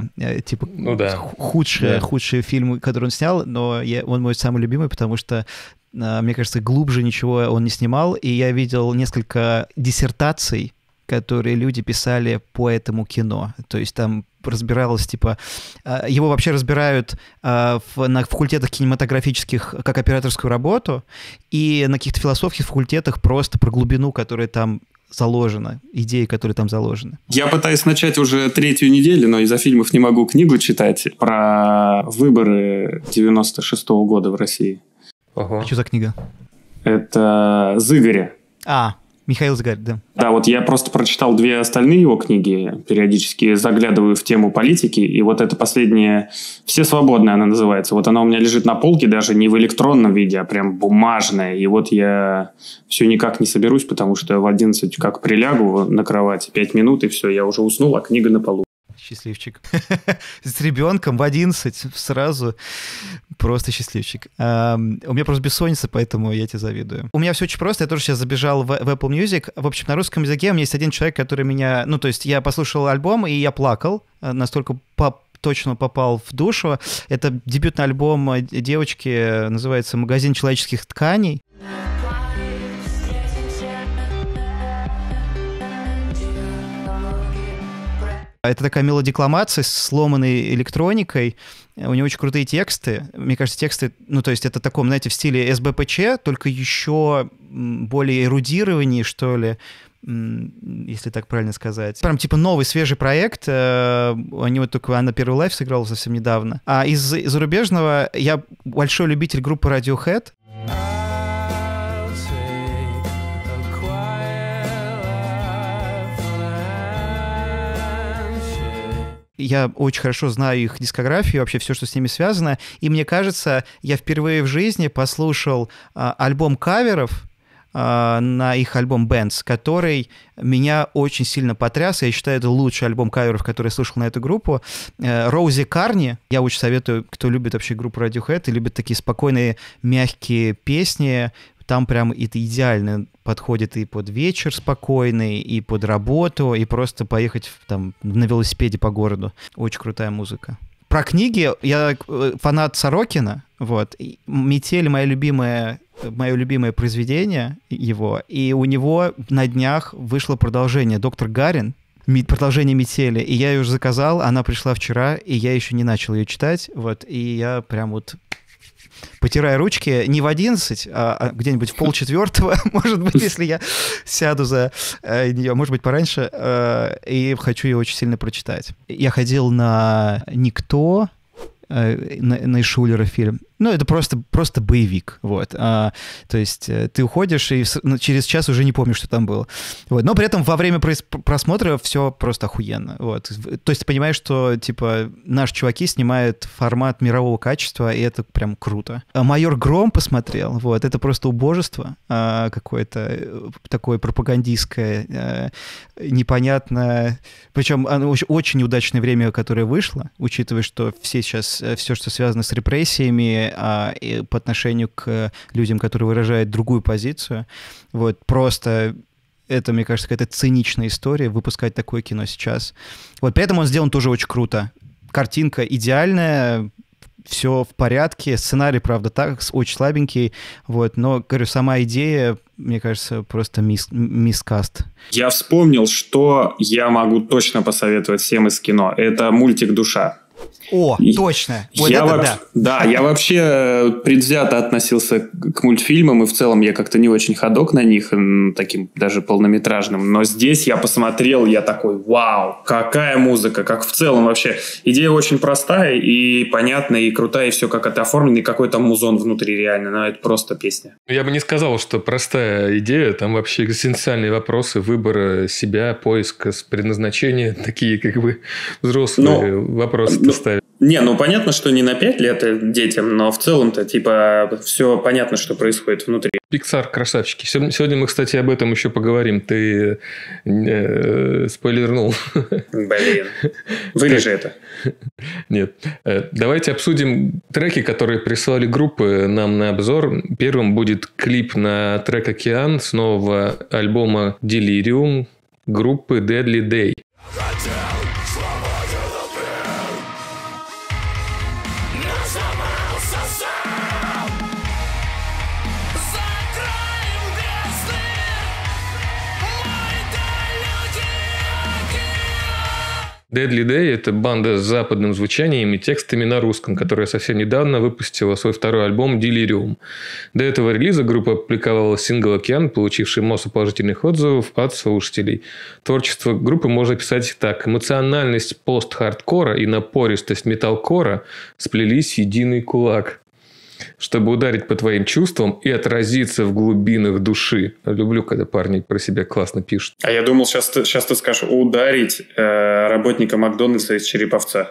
Худший фильм, который он снял, но он мой самый любимый, потому что, мне кажется, глубже ничего он не снимал. И я видел несколько диссертаций, которые люди писали по этому кино. То есть там разбиралось, его вообще разбирают на факультетах кинематографических как операторскую работу, и на каких-то философских факультетах просто про глубину, которая там заложено, идеи, которые там заложены. Я пытаюсь начать уже 3-ю неделю, но из-за фильмов не могу книгу читать про выборы 96-го года в России. Ого. А что за книга? Это «Зыгоря». Михаил Зыгарь, да. Да, вот я просто прочитал 2 остальные его книги, периодически заглядываю в тему политики, и вот эта последняя «Все свободны» она называется. Вот она у меня лежит на полке даже не в электронном виде, а прям бумажная. И вот я все никак не соберусь, потому что в 11 как прилягу на кровати, 5 минут, и все, я уже уснул, а книга на полу. Счастливчик. С ребенком в 11 сразу. Просто счастливчик. У меня просто бессонница, поэтому я тебе завидую. У меня все очень просто. Я тоже сейчас забежал в Apple Music. В общем, на русском языке у меня есть один человек, который меня... то есть я послушал альбом, и я плакал. Настолько точно попал в душу. Это дебютный альбом девочки, называется «Магазин человеческих тканей». Это такая мелодикламация с сломанной электроникой. У него очень крутые тексты. Мне кажется, тексты, то есть это таком, знаете, в стиле СБПЧ, только еще более эрудированнее, что ли, если так правильно сказать. Прям новый, свежий проект. Они только она первый лайв сыграла совсем недавно. А из зарубежного я большой любитель группы Radiohead. Я очень хорошо знаю их дискографию, вообще все, что с ними связано. И мне кажется, я впервые в жизни послушал альбом каверов на их альбом Bands, который меня очень сильно потряс. Я считаю, это лучший альбом каверов, который я слышал на эту группу. Роузи Карни. Я очень советую, кто любит вообще группу Radiohead и любит такие спокойные, мягкие песни. Там прям это идеально подходит и под вечер спокойный, и под работу, и просто поехать там на велосипеде по городу. Очень крутая музыка. Про книги. Я фанат Сорокина. Вот. «Метель» — мое любимое произведение его. И у него на днях вышло продолжение «Доктор Гарин», продолжение «Метели». И я ее уже заказал, она пришла вчера, и я еще не начал ее читать. Вот. И я прям вот... потирая ручки не в 11, а где-нибудь в 3:30, может быть, если я сяду за нее, может быть, пораньше, и хочу ее очень сильно прочитать. Я ходил на «Никто», на Шулера фильм. Ну, это просто боевик, вот. То есть ты уходишь, и через час уже не помнишь, что там было. Вот. Но при этом во время просмотра все просто охуенно. Вот. То есть ты понимаешь, что, типа, наши чуваки снимают формат мирового качества, и это прям круто. «Майор Гром» посмотрел, вот. Это просто убожество какое-то такое пропагандистское, непонятное. Причем очень неудачное время, которое вышло, учитывая, что все что связано с репрессиями, и по отношению к людям, которые выражают другую позицию. Вот, просто это, мне кажется, какая-то циничная история, выпускать такое кино сейчас. Вот, при этом он сделан тоже очень круто. Картинка идеальная, все в порядке, сценарий, правда, так, очень слабенький, вот, но, говорю, сама идея, мне кажется, просто мискаст. Я вспомнил, что я могу точно посоветовать всем из кино. Это мультик «Душа». О, точно! Вот я вообще предвзято относился к мультфильмам, и в целом я как-то не очень ходок на них, таким даже полнометражным. Но здесь я посмотрел, я такой, вау, какая музыка, как в целом вообще. Идея очень простая и понятная, и крутая, и все как это оформлено, и какой там музон внутри реально, но это просто песня. Я бы не сказал, что простая идея, там вообще экзистенциальные вопросы выбора себя, поиска предназначения, такие как бы взрослые вопросы ты ставишь. Не, понятно, что не на 5 лет детям, но в целом-то, типа, все понятно, что происходит внутри. Pixar красавчики. Сегодня мы, кстати, об этом еще поговорим. Ты спойлернул. Блин. Вырежи это. Нет. Давайте обсудим треки, которые прислали группы нам на обзор. Первым будет клип на трек «Океан» с нового альбома Delirium группы Deadly Day. Deadly Day – это банда с западным звучанием и текстами на русском, которая совсем недавно выпустила свой второй альбом «Delirium». До этого релиза группа опубликовала сингл «Океан», получивший массу положительных отзывов от слушателей. Творчество группы можно описать так. Эмоциональность пост-хардкора и напористость металкора сплелись в единый кулак, чтобы ударить по твоим чувствам и отразиться в глубинах души. Люблю, когда парни про себя классно пишут. А я думал, сейчас ты скажешь ударить работника Макдональдса из Череповца.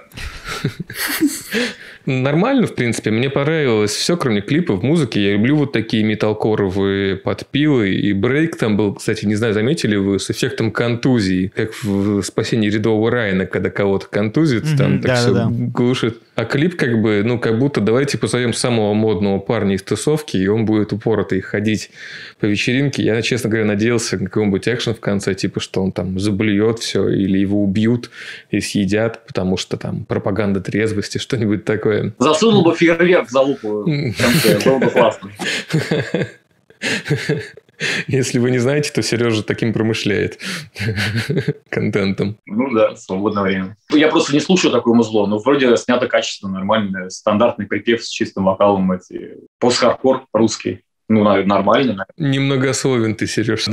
Нормально, в принципе. Мне понравилось все, кроме клипов, музыки. Я люблю вот такие металкоровые подпилы. И брейк там был, кстати, не знаю, заметили вы, с эффектом контузии. Как в «Спасении рядового Райана», когда кого-то контузит, там так все глушит. А клип как бы, как будто давайте позовем самого модного парня из тусовки, и он будет упоротый ходить по вечеринке. Я, честно говоря, надеялся на какой-нибудь экшен в конце, типа, что он там заблюет все, или его убьют и съедят, потому что там пропаганда трезвости, что-нибудь такое. Засунул бы фейерверк за лупу в конце, было бы классно. Если вы не знаете, то Сережа таким промышляет контентом. Ну да, свободное время. Я просто не слушаю такое музло, но вроде снято качественно, нормально, стандартный припев с чистым вокалом, пост-хардкор русский. Нормально. Немногословен ты, Сережа.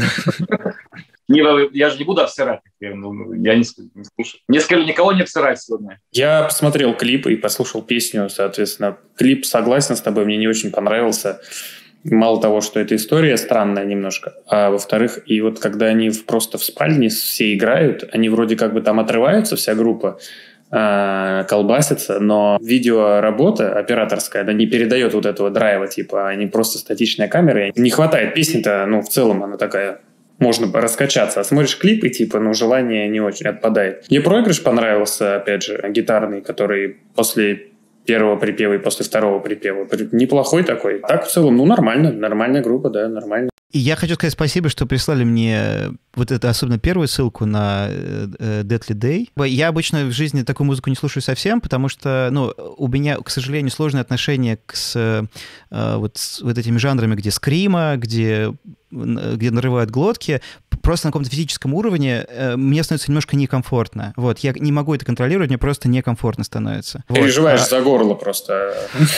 Я же не буду обсирать. Я не слушаю. Мне сказали, никого не обсирать сегодня. Я посмотрел клип и послушал песню, соответственно. Клип, согласен с тобой, мне не очень понравился. Мало того, что эта история странная немножко, а во-вторых, и вот когда они просто в спальне все играют, они вроде как бы там отрываются, вся группа, колбасится, но видеоработа операторская, она не передает вот этого драйва, типа, они просто статичная камера. Не хватает песни-то, в целом она такая... Можно раскачаться. А смотришь клип, и желание не очень отпадает. Мне проигрыш понравился, опять же, гитарный, который после первого припева и после второго припева. Неплохой такой. Так, в целом, нормально. Нормальная группа, да, нормально. И я хочу сказать спасибо, что прислали мне вот это, особенно первую ссылку на Deadly Day. Я обычно в жизни такую музыку не слушаю совсем, потому что, у меня, к сожалению, сложное отношение с этими жанрами, где скрима, где нарывают глотки. Просто на каком-то физическом уровне мне становится немножко некомфортно. Я не могу это контролировать, мне просто некомфортно становится. Переживаешь за горло просто.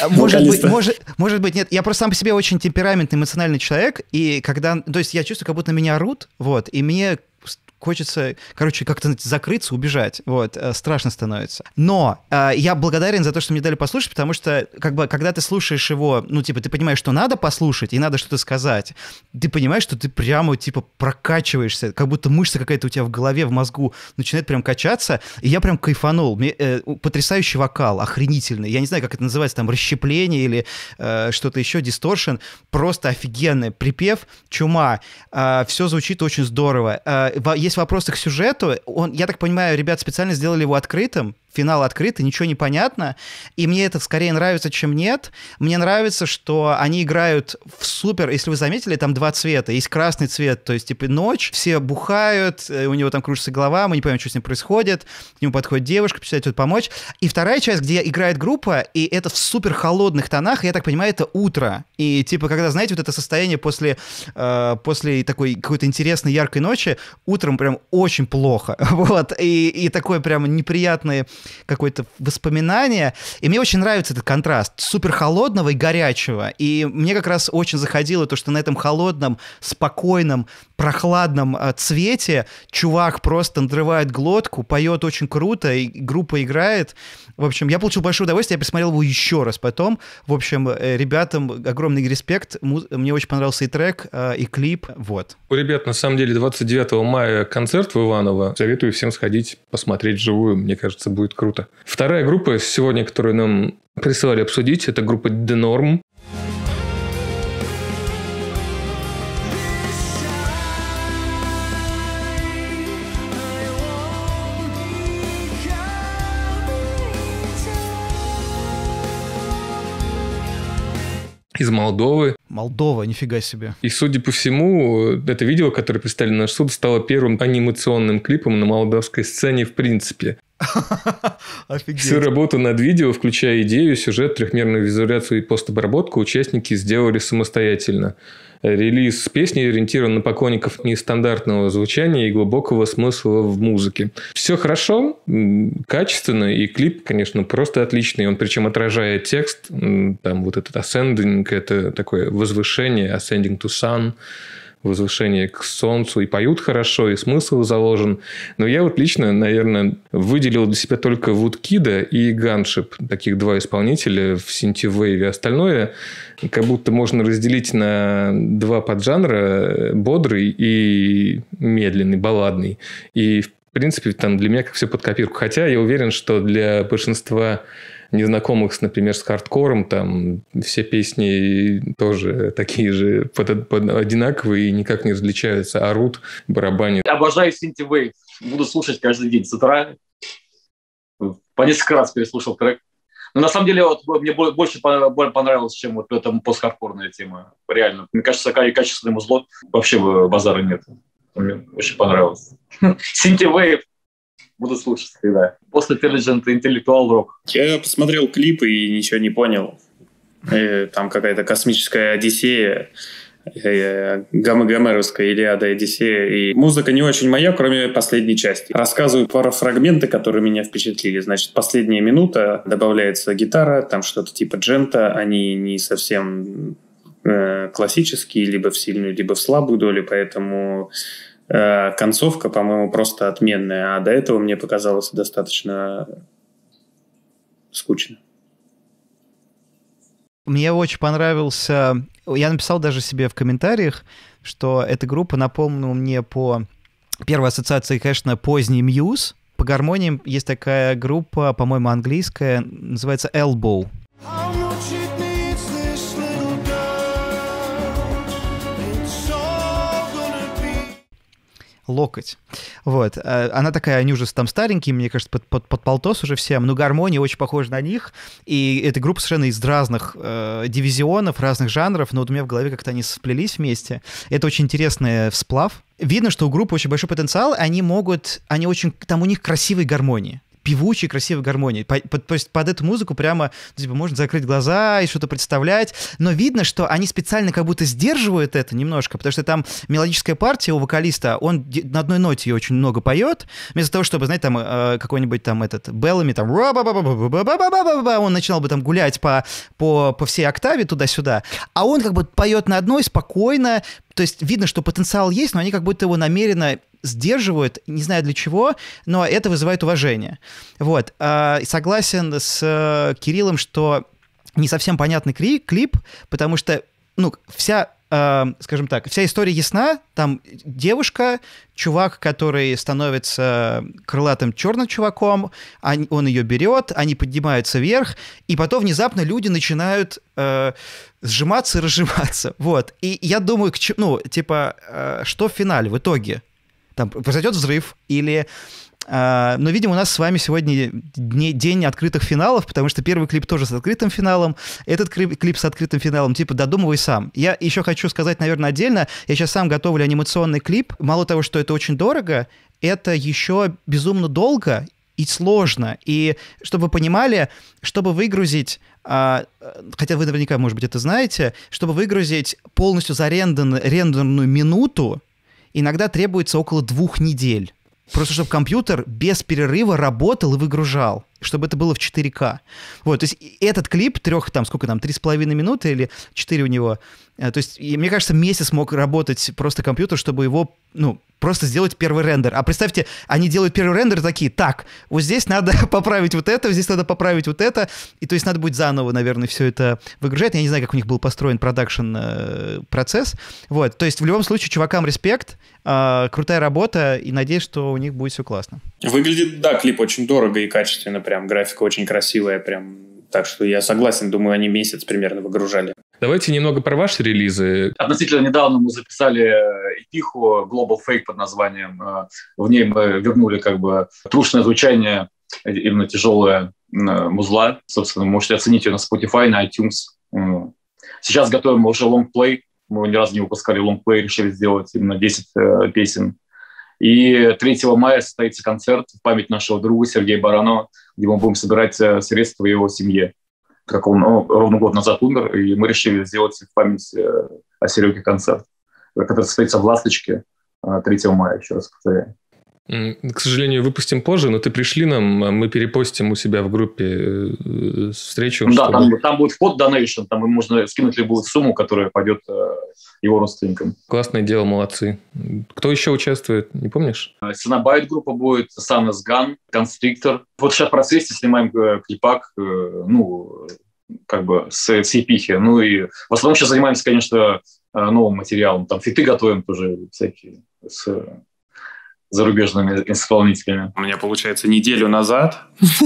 Может быть, нет. Я просто сам по себе очень темпераментный, эмоциональный человек, и когда... То есть я чувствую, как будто на меня орут, и мне... Хочется, как-то закрыться, убежать. Страшно становится. Но я благодарен за то, что мне дали послушать, потому что, когда ты слушаешь его, ты понимаешь, что надо послушать и надо что-то сказать, ты понимаешь, что ты прямо, прокачиваешься, как будто мышца какая-то у тебя в голове, в мозгу начинает прям качаться, и я прям кайфанул. Потрясающий вокал, охренительный. Я не знаю, как это называется, там, расщепление или что-то еще, дисторшн. Просто офигенный припев, чума. Все звучит очень здорово. Есть вопросы к сюжету. Я так понимаю, ребят специально сделали его открытым. Финал открытый, ничего не понятно. И мне это скорее нравится, чем нет. Мне нравится, что они играют в супер... Если вы заметили, там два цвета. Есть красный цвет, то есть ночь, все бухают, у него там кружится голова, мы не понимаем, что с ним происходит. К нему подходит девушка, пытается помочь. И вторая часть, где играет группа, и это в супер холодных тонах, я так понимаю, это утро. И когда, знаете, это состояние после такой какой-то интересной яркой ночи, утром прям очень плохо. И такое прям неприятное какое-то воспоминание. И мне очень нравится этот контраст супер холодного и горячего. И мне как раз очень заходило то, что на этом холодном, спокойном, прохладном цвете чувак просто надрывает глотку, поет очень круто, и группа играет. В общем, я получил большое удовольствие, я посмотрел его еще раз потом. В общем, ребятам огромный респект. Мне очень понравился и трек, и клип. У ребят, на самом деле, 29 мая концерт в Иваново. Советую всем сходить, посмотреть вживую. Мне кажется, будет круто. Вторая группа сегодня, которую нам присылали обсудить, это группа The Norm. Из Молдовы. Молдова, нифига себе. И, судя по всему, это видео, которое представили на наш суд, стало первым анимационным клипом на молдавской сцене в принципе. Офигеть. Всю работу над видео, включая идею, сюжет, трехмерную визуализацию и постобработку, участники сделали самостоятельно. Релиз песни ориентирован на поклонников нестандартного звучания и глубокого смысла в музыке. Все хорошо, качественно, и клип, конечно, просто отличный. Он причем отражает текст. Там этот ascending, это такое возвышение, ascending to sun, возвышение к солнцу, и поют хорошо, и смысл заложен. Но я лично, наверное, выделил для себя только Woodkid'а и Gunship, таких два исполнителя в синтвейве. Остальное как будто можно разделить на два поджанра: бодрый и медленный, балладный. И, в принципе, там для меня как все под копирку. Хотя я уверен, что для большинства незнакомых, например, с хардкором, там все песни тоже такие же одинаковые и никак не различаются, орут, барабанят. Я обожаю Synthwave. Буду слушать каждый день с утра. По несколько раз переслушал трек. Но на самом деле мне больше понравилось, чем эта постхардкорная тема. Реально. Мне кажется, качественное музло вообще базара нет. Мне очень понравилось. Synthwave. Буду слушать всегда. После Intellectual Rock. Я посмотрел клипы и ничего не понял. Там какая-то космическая Одиссея, Гомеровская Илиада, Одиссея. И музыка не очень моя, кроме последней части. Рассказываю пару фрагментов, которые меня впечатлили. Значит, последняя минута, добавляется гитара, там что-то типа джента. Они не совсем классические, либо в сильную, либо в слабую долю, поэтому... концовка, по-моему, просто отменная, а до этого мне показалось достаточно скучно. Мне очень понравился... Я написал даже себе в комментариях, что эта группа напомнила мне по первой ассоциации, конечно, поздний Muse, по гармониям есть такая группа, по-моему, английская, называется Elbow. Локоть. Вот. Она такая, они уже там старенькие, мне кажется, под полтос уже всем, но гармония очень похожа на них, и эта группа совершенно из разных дивизионов, разных жанров, но вот у меня в голове как-то они сплелись вместе. Это очень интересный всплав. Видно, что у группы очень большой потенциал, там у них красивые гармонии. Певучие, красивые гармонии. То есть под эту музыку прямо типа, можно закрыть глаза и что-то представлять, но видно, что они специально как будто сдерживают это немножко, потому что там мелодическая партия у вокалиста, он на одной ноте ее очень много поет, вместо того, чтобы, знаете, там какой-нибудь там этот Беллами, там он начинал бы там гулять по всей октаве туда-сюда, а он как бы поет на одной спокойно, то есть видно, что потенциал есть, но они как будто его намеренно сдерживают, не знаю для чего, но это вызывает уважение. Вот. Согласен с Кириллом, что не совсем понятный клип, потому что, вся, скажем так, вся история ясна. Там девушка, чувак, который становится крылатым черным чуваком, он ее берет, они поднимаются вверх, и потом внезапно люди начинают сжиматься и разжиматься. Вот. И я думаю, что в финале, в итоге? Там произойдет взрыв или... Но, видимо, у нас с вами сегодня день открытых финалов, потому что первый клип тоже с открытым финалом, этот клип с открытым финалом, типа додумывай сам. Я еще хочу сказать, наверное, отдельно, я сейчас сам готовлю анимационный клип. Мало того, что это очень дорого, это еще безумно долго и сложно. И чтобы вы понимали, чтобы выгрузить... хотя вы наверняка, может быть, это знаете, чтобы выгрузить полностью зарендерную минуту, иногда требуется около 2 недель. Просто чтобы компьютер без перерыва работал и выгружал, чтобы это было в 4К. Вот, то есть этот клип 3,5 минуты или 4 у него. То есть, мне кажется, месяц мог работать просто компьютер, чтобы его, просто сделать первый рендер. А представьте, они делают первый рендер и такие, так, вот здесь надо поправить вот это, здесь надо поправить вот это. И то есть надо будет заново, наверное, все это выгружать. Я не знаю, как у них был построен продакшн-процесс. Вот, то есть в любом случае, чувакам респект, крутая работа, и надеюсь, что у них будет все классно. Выглядит, да, клип очень дорого и качественно, прям графика очень красивая, прям. Так что я согласен, думаю, они месяц примерно выгружали. Давайте немного про ваши релизы. Относительно недавно мы записали эпиху Global Fake под названием. В ней мы вернули как бы трушное звучание, именно тяжелое музла. Собственно, вы можете оценить ее на Spotify, на iTunes. Сейчас готовим уже лонгплей. Мы ни разу не выпускали лонгплей, решили сделать именно 10 песен. И 3 мая состоится концерт в память нашего друга Сергея Баранова, где мы будем собирать средства его семье. Как он ровно год назад умер, и мы решили сделать в память о Сереге концерт, который состоится в «Ласточке» 3 мая, еще раз повторяю. К сожалению, выпустим позже, но ты пришли нам, мы перепостим у себя в группе встречу. Да, там будет вход donation, там можно скинуть любую сумму, которая пойдет его родственникам. Классное дело, молодцы. Кто еще участвует, не помнишь? Синабайт группа будет, Sun is Gun, Constrictor. Вот сейчас в процессе снимаем клипак, как бы с эпихи. И в основном сейчас занимаемся, конечно, новым материалом. Там фиты готовим тоже всякие с зарубежными исполнителями. У меня, получается, неделю назад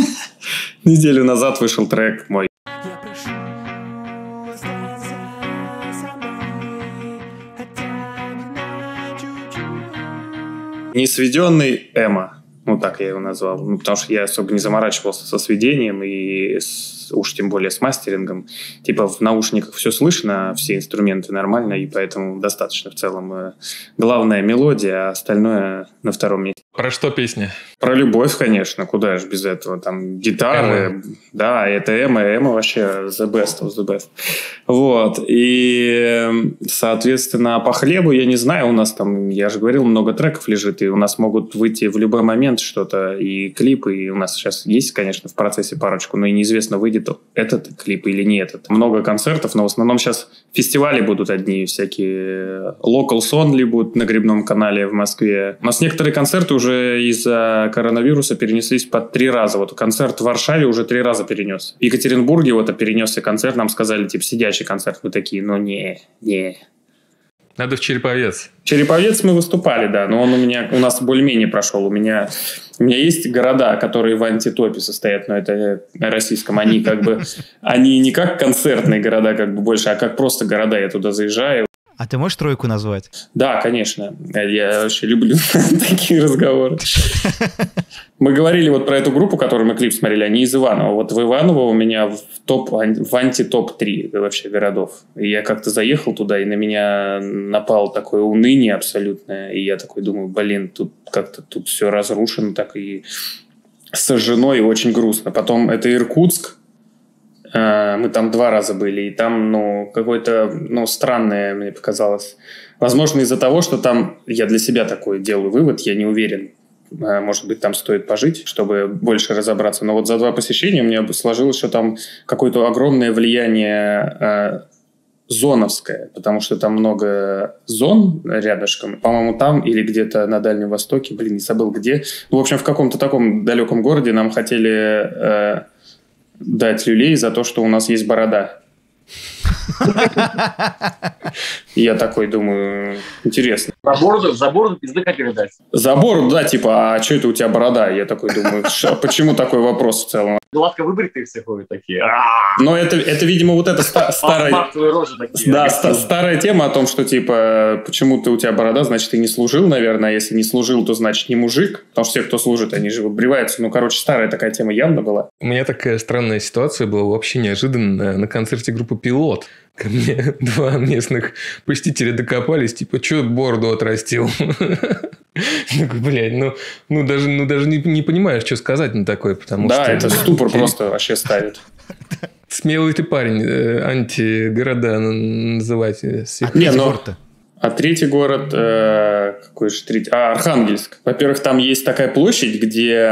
вышел трек мой. Я прошу, останься со мной, хотя бы на чуть-чуть. Несведенный эмо. Так я его назвал. Потому что я особо не заморачивался со сведением и уж тем более с мастерингом. Типа в наушниках все слышно, все инструменты нормально, и поэтому достаточно в целом. Главная мелодия, а остальное на втором месте. Про что песня? Про любовь, конечно, куда же без этого. Там гитары, да, это эмо вообще the best of the best. Вот, и, соответственно, по хлебу, я не знаю, у нас там, я же говорил, много треков лежит, и у нас могут выйти в любой момент что-то, и клипы, и у нас сейчас есть, конечно, в процессе парочку, но и неизвестно, выйдет этот клип или не этот. Много концертов, но в основном сейчас фестивали будут одни, всякие Locals Only будут на Грибном канале в Москве. У нас некоторые концерты уже из-за коронавируса перенеслись по 3 раза. Вот концерт в Варшаве уже 3 раза перенес. В Екатеринбурге перенесся концерт, нам сказали, сидячий концерт. Мы такие, не. Надо в Череповец. Череповец мы выступали, да, но он у нас более-менее прошел. У меня У меня есть города, которые в антитопе состоят, но это на российском. Они как бы, они не как концертные города как бы больше, а как просто города. Я туда заезжаю. А ты можешь тройку назвать? Да, конечно. Я вообще люблю такие разговоры. Мы говорили вот про эту группу, которую мы клип смотрели, они из Иваново. Вот в Иваново у меня в антитоп-3 вообще городов. И я как-то заехал туда, и на меня напало такое уныние абсолютное. И я такой думаю, блин, тут как-то тут все разрушено так и сожжено, и очень грустно. Потом это Иркутск. Мы там 2 раза были, и там, какое-то, странное мне показалось. Возможно, из-за того, что там, я для себя такой делаю вывод, я не уверен. Может быть, там стоит пожить, чтобы больше разобраться. Но вот за 2 посещения у меня сложилось, что там какое-то огромное влияние зоновское, потому что там много зон рядышком. По-моему, там или где-то на Дальнем Востоке, не забыл где. В общем, в каком-то таком далеком городе нам хотели... дать люлей за то, что у нас есть борода. Я такой думаю, интересно. За бороду пизды хотели дать. За бороду, да, типа, а что это у тебя борода? Я такой думаю, почему такой вопрос в целом? Гладко выбритые все ходят такие. Но это, видимо, вот эта старая... Да, старая тема о том, что, типа, почему-то у тебя борода, значит, ты не служил, наверное. А если не служил, то, значит, не мужик. Потому что все, кто служит, они же выбриваются. Старая такая тема явно была. У меня такая странная ситуация была вообще неожиданно на концерте группы «Пилот». Ко мне 2 местных посетителя докопались, типа, что бороду отрастил? Такой, блядь, даже не понимаешь, что сказать на такое, потому что... Да, это ступор просто вообще ставит. Смелый ты парень, антигорода называть. А третий город, какой же третий? Архангельск. Во-первых, там есть такая площадь, где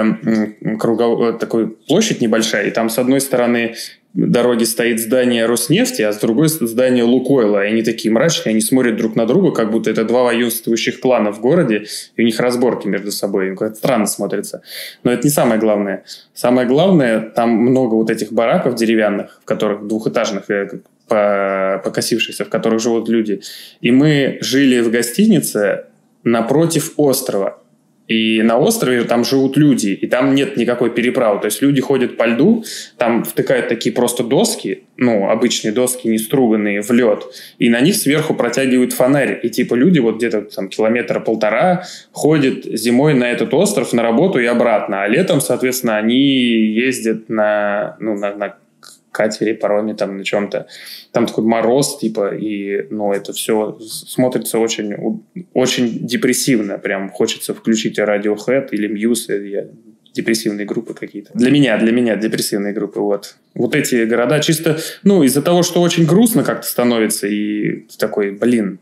такая площадь небольшая, и там с одной стороны дороги стоит здание Роснефти, а с другой здание Лукойла. И они такие мрачные, они смотрят друг на друга, как будто это 2 воинствующих клана в городе, и у них разборки между собой. Как-то странно смотрится. Но это не самое главное. Самое главное, там много вот этих бараков деревянных, в которых двухэтажных, покосившихся, в которых живут люди. И мы жили в гостинице напротив острова. И на острове там живут люди, и там нет никакой переправы. То есть люди ходят по льду, там втыкают такие просто доски, обычные доски, не струганные, в лед, и на них сверху протягивают фонарь. И типа люди вот где-то там 1,5 километра ходят зимой на этот остров на работу и обратно. А летом, соответственно, они ездят на катере, пароме, там, на чем-то. Там такой мороз, типа, и, это все смотрится очень, очень депрессивно. Прям хочется включить Radiohead или Muse, депрессивные группы какие-то. Для меня депрессивные группы, вот. Вот эти города чисто, из-за того, что очень грустно как-то становится, и такой,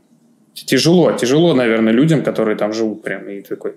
тяжело, наверное, людям, которые там живут прям, и такой...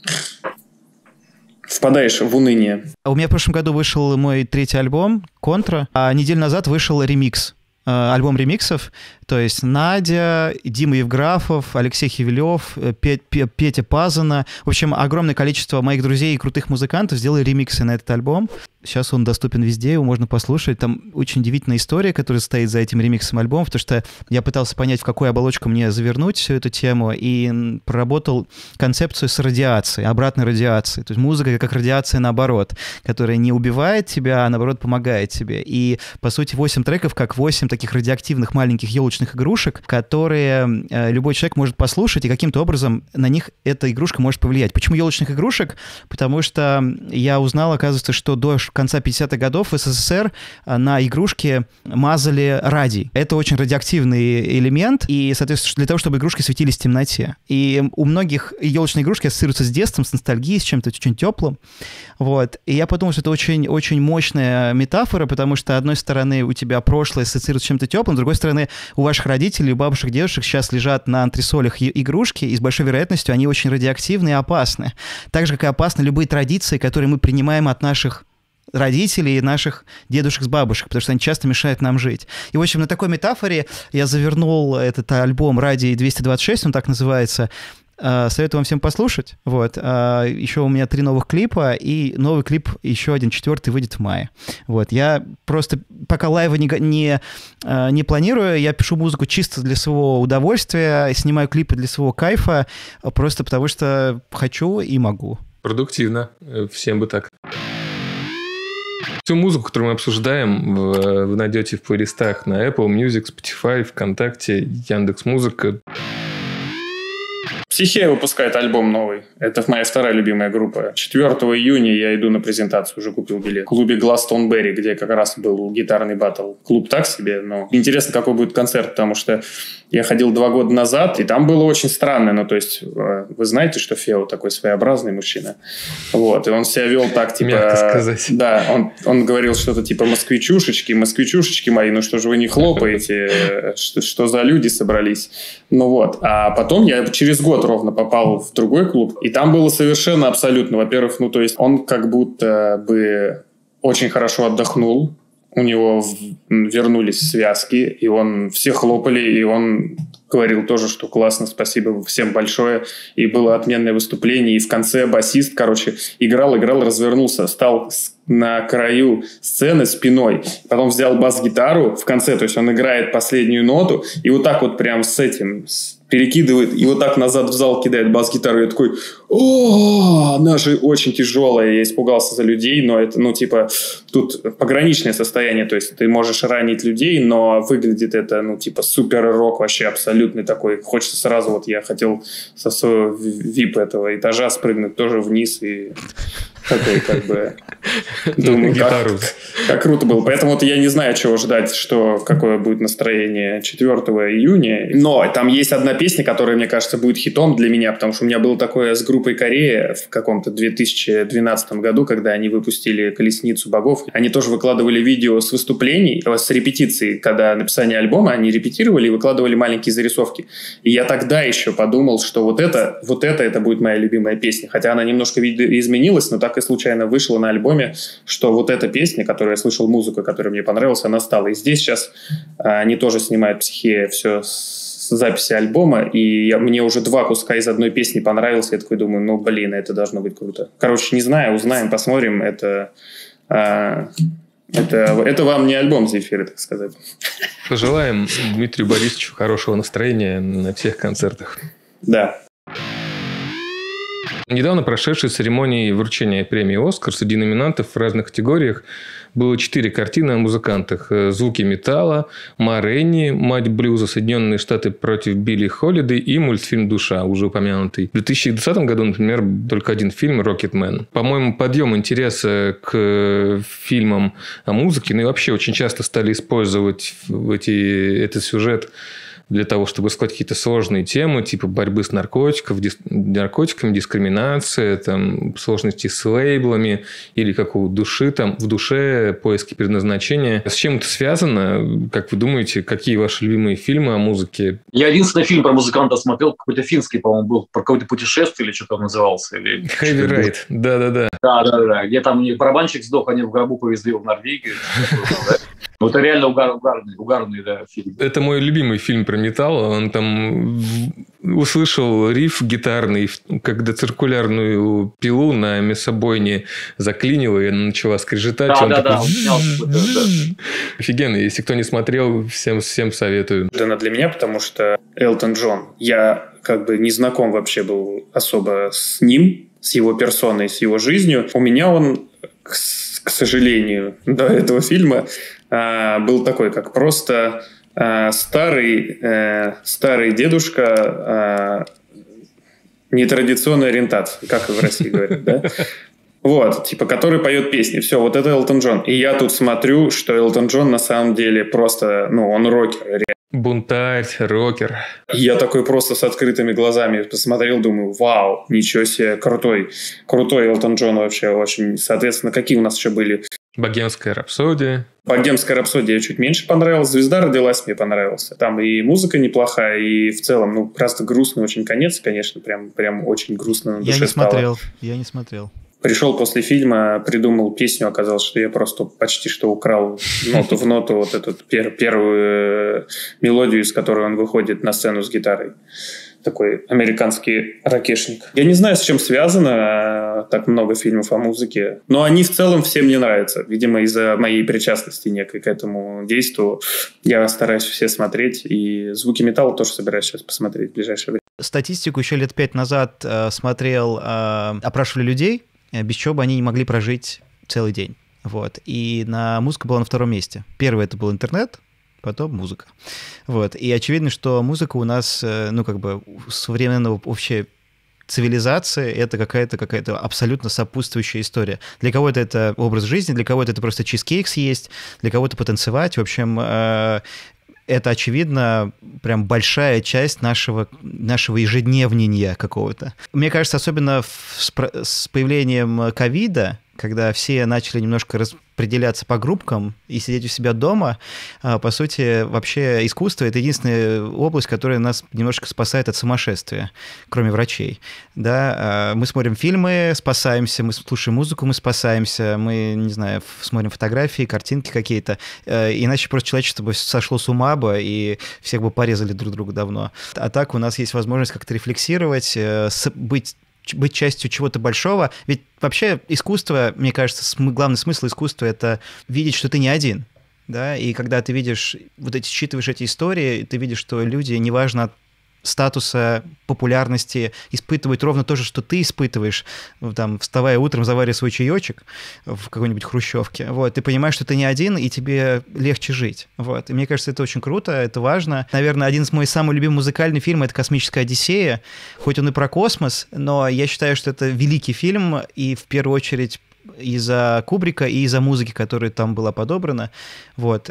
Впадаешь в уныние. У меня в прошлом году вышел мой 3-й альбом «Контра», а неделю назад вышел ремикс. Альбом ремиксов, то есть Надя, Дима Евграфов, Алексей Хивелев, Петя Пазана. В общем, огромное количество моих друзей и крутых музыкантов сделали ремиксы на этот альбом. Сейчас он доступен везде, его можно послушать. Там очень удивительная история, которая стоит за этим ремиксом альбома, потому что я пытался понять, в какую оболочку мне завернуть всю эту тему, и проработал концепцию с радиацией, обратной радиацией. То есть музыка как радиация наоборот, которая не убивает тебя, а наоборот помогает тебе. И, по сути, 8 треков, как 8 таких радиоактивных маленьких елочных игрушек, которые любой человек может послушать, и каким-то образом на них эта игрушка может повлиять. Почему елочных игрушек? Потому что я узнал, оказывается, что до конца 50-х годов в СССР на игрушки мазали радий. Это очень радиоактивный элемент, и, соответственно, для того, чтобы игрушки светились в темноте. И у многих елочные игрушки ассоциируются с детством, с ностальгией, с чем-то очень теплым. Вот. И я подумал, что это очень, очень мощная метафора, потому что, с одной стороны, у тебя прошлое ассоциируется с чем-то теплым, с другой стороны, у ваших родителей, у бабушек, дедушек сейчас лежат на антресолях игрушки, и с большой вероятностью они очень радиоактивны и опасны. Так же, как и опасны любые традиции, которые мы принимаем от наших родителей и наших дедушек с бабушек, потому что они часто мешают нам жить. И, в общем, на такой метафоре я завернул этот альбом «Радий 226», он так называется. Советую вам всем послушать. Вот. Еще у меня 3 новых клипа, и новый клип, еще один, 4-й, выйдет в мае. Вот. Я просто пока лайва не планирую, я пишу музыку чисто для своего удовольствия, снимаю клипы для своего кайфа, просто потому что хочу и могу. Продуктивно. Всем бы так. Всю музыку, которую мы обсуждаем, вы найдете в плейлистах на Apple Music, Spotify, ВКонтакте, Яндекс.Музыка. Психея выпускает альбом новый. Это моя вторая любимая группа. 4 июня я иду на презентацию, уже купил билет. В клубе Гластонберри, где как раз был гитарный баттл. Клуб так себе, но интересно, какой будет концерт, потому что я ходил 2 года назад, и там было очень странно. Ну, то есть, вы знаете, что Фео такой своеобразный мужчина. Вот, и он себя вел так, типа... Мягко сказать. Да, он говорил что-то типа москвичушечки мои, ну что же вы не хлопаете, что за люди собрались. Ну вот, а потом я через год ровно попал в другой клуб, и там было совершенно абсолютно, во-первых, ну то есть он как будто бы очень хорошо отдохнул, у него вернулись связки, и все хлопали, и он говорил тоже, что классно, спасибо всем большое, и было отменное выступление, и в конце басист, играл, развернулся, стал на краю сцены спиной, потом взял бас-гитару в конце, то есть он играет последнюю ноту, и вот так вот прям перекидывает, и вот так назад в зал кидает бас-гитару, и я такой, она же очень тяжелая, я испугался за людей, но это, тут пограничное состояние, то есть ты можешь ранить людей, но выглядит это, супер-рок вообще абсолютный такой, хочется сразу, я хотел со своего VIP этого этажа спрыгнуть тоже вниз, и такой, думаю, как круто было. Поэтому я не знаю, чего ждать, какое будет настроение 4 июня. Но там есть одна песня, которая, мне кажется, будет хитом для меня, потому что у меня было такое с группой Корея в каком-то 2012 году, когда они выпустили «Колесницу богов». Они тоже выкладывали видео с выступлений, с репетицией, когда написание альбома, они репетировали и выкладывали маленькие зарисовки. И я тогда еще подумал, что вот это будет моя любимая песня. Хотя она немножко изменилась, но так и случайно вышла на альбоме, что вот эта песня, которую я слышал, музыку, которая мне понравилась, она стала. И здесь сейчас они тоже снимают «Психея» все с записи альбома, и мне уже 2 куска из одной песни понравилось. Я такой думаю, это должно быть круто. Короче, не знаю, узнаем, посмотрим. Это вам не альбом Земфиры, так сказать. Пожелаем Дмитрию Борисовичу хорошего настроения на всех концертах. Да. Недавно прошедшей церемонии вручения премии «Оскар» среди номинантов в разных категориях было 4 картины о музыкантах. «Звуки металла», «Ма Рейни», «Мать блюза», «Соединенные Штаты против Билли Холлидей» и мультфильм «Душа», уже упомянутый. В 2020 году, например, только один фильм «Рокетмен». По-моему, подъем интереса к фильмам о музыке, и вообще очень часто стали использовать этот сюжет для того, чтобы искать какие-то сложные темы, типа борьбы с наркотиками, дискриминация, сложности с лейблами, или как в душе поиски предназначения. С чем это связано? Как вы думаете, какие ваши любимые фильмы о музыке? Я единственный фильм про музыканта смотрел, какой-то финский, по-моему, был, про какое-то путешествие или что-то он назывался. Heavy Raid, да-да-да. Да, где там барабанщик сдох, они в гробу повезли его в Норвегию. Это реально угарный фильм. Это мой любимый фильм про металл. Он там услышал риф гитарный, когда циркулярную пилу на мясобойне заклинило, и она начала скрежетать. Офигенно. Если кто не смотрел, всем советую. Это для меня, потому что Элтон Джон. Я не знаком вообще был особо с ним, с его персоной, с его жизнью. У меня он, к сожалению, до этого фильма был такой, как просто старый дедушка нетрадиционной ориентации, как в России говорят, да? Вот, который поет песни. Все, вот это Элтон Джон. И я тут смотрю, что Элтон Джон на самом деле просто, он рокер. Бунтарь, рокер. Я такой просто с открытыми глазами посмотрел, думаю, вау, ничего себе, крутой Элтон Джон вообще очень. Соответственно, какие у нас еще были? Богемская рапсодия. Богемская рапсодия чуть меньше понравилась. «Звезда родилась» мне понравился. Там и музыка неплохая, и в целом, просто грустный очень конец, конечно, прям очень грустно на душе стало. Я не смотрел. Пришел после фильма, придумал песню, оказалось, что я просто почти что украл ноту в ноту вот эту первую мелодию, из которой он выходит на сцену с гитарой. Такой американский ракешник. Я не знаю, с чем связано так много фильмов о музыке, но они в целом всем мне нравятся. Видимо, из-за моей причастности некой к этому действу я стараюсь все смотреть. И «Звуки металла» тоже собираюсь сейчас посмотреть в ближайшее время. Статистику еще лет 5 назад смотрел, опрашивали людей, без чего бы они не могли прожить целый день. Вот. И музыка была на втором месте. Первый это был интернет, потом музыка. Вот. И очевидно, что музыка у нас, у современного вообще цивилизации это какая-то абсолютно сопутствующая история. Для кого-то это образ жизни, для кого-то это просто чизкейк съесть, для кого-то потанцевать. В общем, это, очевидно, прям большая часть нашего ежедневнения какого-то. Мне кажется, особенно с появлением ковида, когда все начали немножко распределяться по группкам и сидеть у себя дома, по сути, вообще искусство — это единственная область, которая нас немножко спасает от сумасшествия, кроме врачей. Да? Мы смотрим фильмы, спасаемся, мы слушаем музыку, мы спасаемся, мы, не знаю, смотрим фотографии, картинки какие-то, иначе просто человечество бы сошло с ума бы, и всех бы порезали друг друга давно. А так у нас есть возможность как-то рефлексировать, быть частью чего-то большого. Ведь вообще искусство, мне кажется, главный смысл искусства — это видеть, что ты не один. Да? И когда ты видишь, считываешь эти истории, ты видишь, что люди, неважно от статуса, популярности, испытывают ровно то же, что ты испытываешь, там, вставая утром, заваривая свой чаечек в какой-нибудь хрущевке. Вот, ты понимаешь, что ты не один, и тебе легче жить. Вот. И мне кажется, это очень круто, это важно. Наверное, один из моих самых любимых музыкальных фильмов — это «Космическая Одиссея». Хоть он и про космос, но я считаю, что это великий фильм, и в первую очередь из-за Кубрика и из-за музыки, которая там была подобрана. Вот.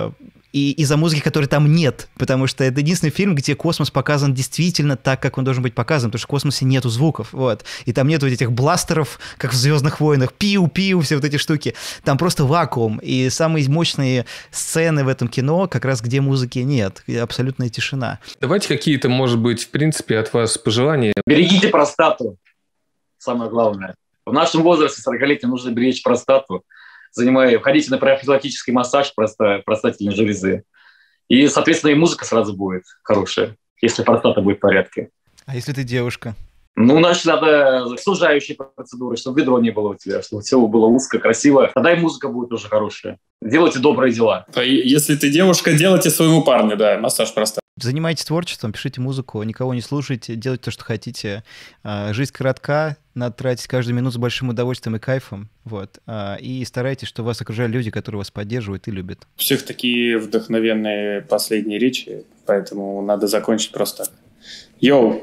И из-за музыки, которой там нет, потому что это единственный фильм, где космос показан действительно так, как он должен быть показан, потому что в космосе нету звуков, вот, и там нету этих бластеров, как в «Звездных войнах», пиу-пиу, все вот эти штуки, там просто вакуум, и самые мощные сцены в этом кино как раз где музыки нет, абсолютная тишина. Давайте какие-то, может быть, в принципе, от вас пожелания. Берегите простату, самое главное. В нашем возрасте, 40-летним, нужно беречь простату. Входите на профилактический массаж простатительной железы. И, соответственно, и музыка сразу будет хорошая, если простата будет в порядке. А если ты девушка? Значит, надо сужающие процедуры, чтобы ведро не было у тебя, чтобы все было узко, красиво. Тогда и музыка будет тоже хорошая. Делайте добрые дела. Если ты девушка, делайте своему парню, да, массаж простаты. Занимайтесь творчеством, пишите музыку, никого не слушайте, делайте то, что хотите. Жизнь коротка, надо тратить каждую минуту с большим удовольствием и кайфом. Вот. И старайтесь, чтобы вас окружали люди, которые вас поддерживают и любят. У всех такие вдохновенные последние речи, поэтому надо закончить просто так. Йоу!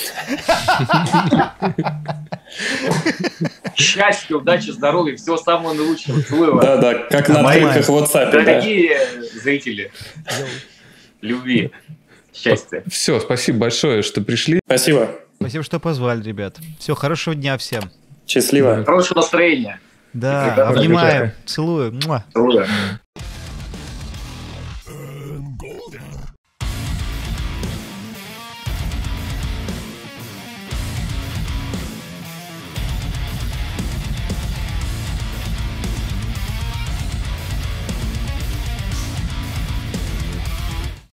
Счастья, удачи, здоровья, всего самого наилучшего. Целую вас. Да, как на открытках в WhatsApp. Дорогие зрители, любви, счастья. Все, спасибо большое, что пришли. Спасибо. Спасибо, что позвали, ребят. Все, хорошего дня всем. Счастливо. Хорошего настроения. Да, Прекрасно. обнимаем, целую. Муа. Целую.